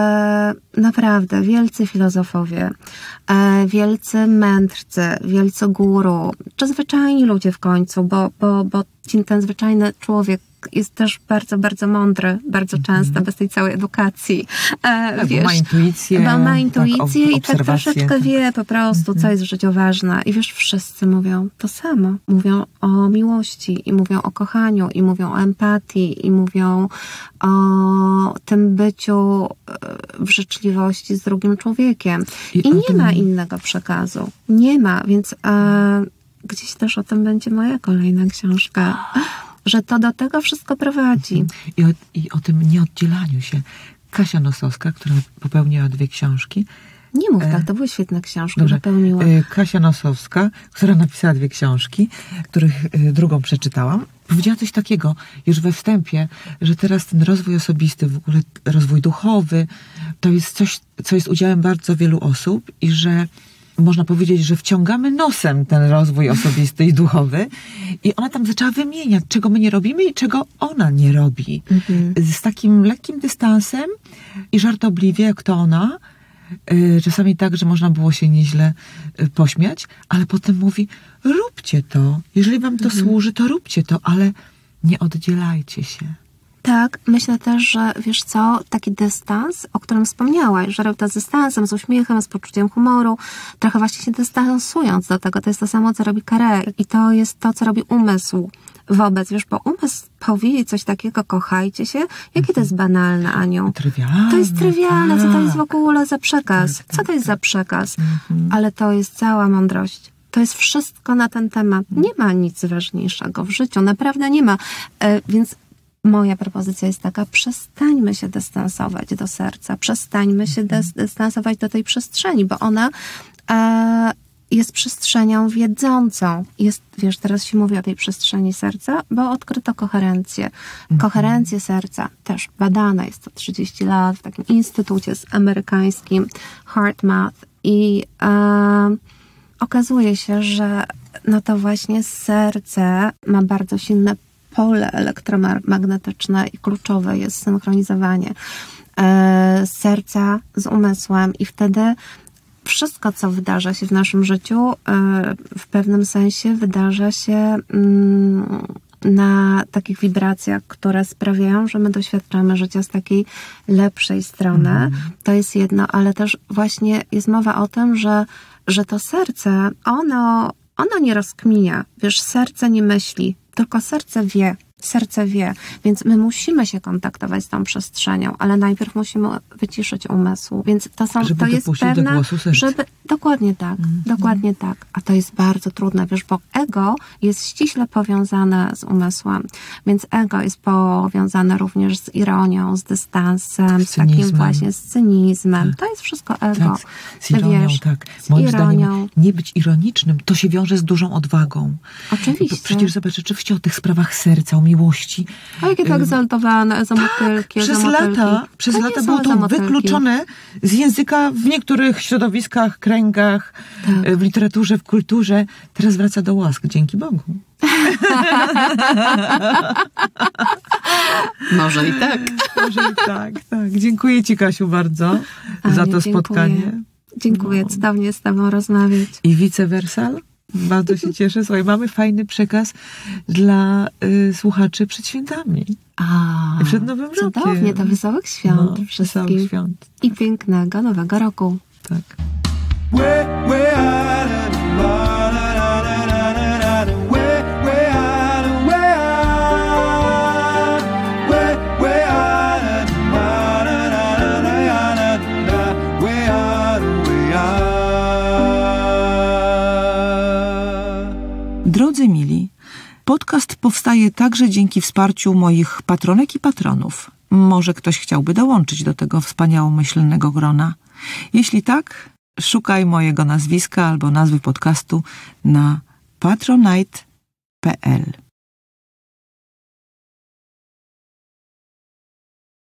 że naprawdę wielcy filozofowie, e, wielcy mędrcy, wielcy guru, czy zwyczajni ludzie w końcu, bo, bo, bo ten zwyczajny człowiek jest też bardzo, bardzo mądry, bardzo mm-hmm. często, bez tej całej edukacji. E, tak, wiesz, bo ma intuicję. Bo ma intuicję tak, i tak troszeczkę tak. wie po prostu, mm-hmm. co jest w życiu ważne. I wiesz, wszyscy mówią to samo. Mówią o miłości i mówią o kochaniu i mówią o empatii i mówią o tym byciu w życzliwości z drugim człowiekiem. I, I nie tym... ma innego przekazu. Nie ma, więc e, gdzieś też o tym będzie moja kolejna książka. Że to do tego wszystko prowadzi. I o, i o tym nieoddzielaniu się. Kasia Nosowska, która popełniła dwie książki. Nie mów tak, to były świetne książki, Dobrze. Popełniła. Kasia Nosowska, która napisała dwie książki, których drugą przeczytałam, powiedziała coś takiego już we wstępie, że teraz ten rozwój osobisty, w ogóle rozwój duchowy, to jest coś, co jest udziałem bardzo wielu osób i że można powiedzieć, że wciągamy nosem ten rozwój osobisty i duchowy. I ona tam zaczęła wymieniać, czego my nie robimy i czego ona nie robi. Mhm. Z takim lekkim dystansem i żartobliwie, jak to ona, czasami tak, że można było się nieźle pośmiać, ale potem mówi, róbcie to. Jeżeli wam to mhm. służy, to róbcie to, ale nie oddzielajcie się. Tak, myślę też, że wiesz co, taki dystans, o którym wspomniałaś, że robi to z dystansem, z uśmiechem, z poczuciem humoru, trochę właśnie się dystansując do tego, to jest to samo, co robi Carré i to jest to, co robi umysł wobec, wiesz, bo umysł powiedzieć coś takiego, kochajcie się, jakie to jest banalne, Aniu? Trywialne. To jest trywialne, tak. co to jest w ogóle za przekaz? Tak, tak, co to jest tak. za przekaz? Mhm. Ale to jest cała mądrość. To jest wszystko na ten temat. Nie ma nic ważniejszego w życiu, naprawdę nie ma. E, więc moja propozycja jest taka, przestańmy się dystansować do serca, przestańmy się dys- dystansować do tej przestrzeni, bo ona e, jest przestrzenią wiedzącą. Jest, wiesz, teraz się mówi o tej przestrzeni serca, bo odkryto koherencję. Mhm. Koherencję serca też badana jest to trzydzieści lat w takim instytucie amerykańskim HeartMath i e, okazuje się, że no to właśnie serce ma bardzo silne pole elektromagnetyczne i kluczowe jest synchronizowanie e, serca z umysłem i wtedy wszystko, co wydarza się w naszym życiu, e, w pewnym sensie wydarza się mm, na takich wibracjach, które sprawiają, że my doświadczamy życia z takiej lepszej strony. Mm. To jest jedno, ale też właśnie jest mowa o tym, że, że to serce, ono, ono nie rozkminia. Wiesz, serce nie myśli, tylko serce wie. Serce wie, więc my musimy się kontaktować z tą przestrzenią, ale najpierw musimy wyciszyć umysł. Więc to są, żeby to jest pewne, do głosu serca. żeby dokładnie tak, mm. dokładnie tak. A to jest bardzo trudne, wiesz, bo ego jest ściśle powiązane z umysłem, więc ego jest powiązane również z ironią, z dystansem, z, z takim właśnie z cynizmem. Tak. To jest wszystko ego. Tak, z ironią, wiesz, tak. Z Moim ironią. zdaniem nie być ironicznym, to się wiąże z dużą odwagą. Oczywiście. Bo przecież zobacz, rzeczywiście o tych sprawach serca, o miłości. A jakie to egzaltowane, ezomotylki, tak, przez ezomotylki. lata, przez to lata było to ezomotylki. Wykluczone z języka w niektórych środowiskach, kręgach, tak. w literaturze, w kulturze. Teraz wraca do łask, dzięki Bogu. Może i tak. Może i tak, tak. Dziękuję Ci, Kasiu, bardzo Aniu, za to dziękuję. spotkanie. Dziękuję, no. Cudownie z Tobą rozmawiać. I vice versa. Bardzo się cieszę. Słuchaj, mamy fajny przekaz dla y, słuchaczy przed świętami. A, przed Nowym Rokiem. Cudownie, do wesołych świąt no, wszystkim. Wesołych świąt. I pięknego Nowego Roku. Tak. Drodzy mili, podcast powstaje także dzięki wsparciu moich patronek i patronów. Może ktoś chciałby dołączyć do tego wspaniałomyślnego grona. Jeśli tak, szukaj mojego nazwiska albo nazwy podcastu na patronite kropka p l.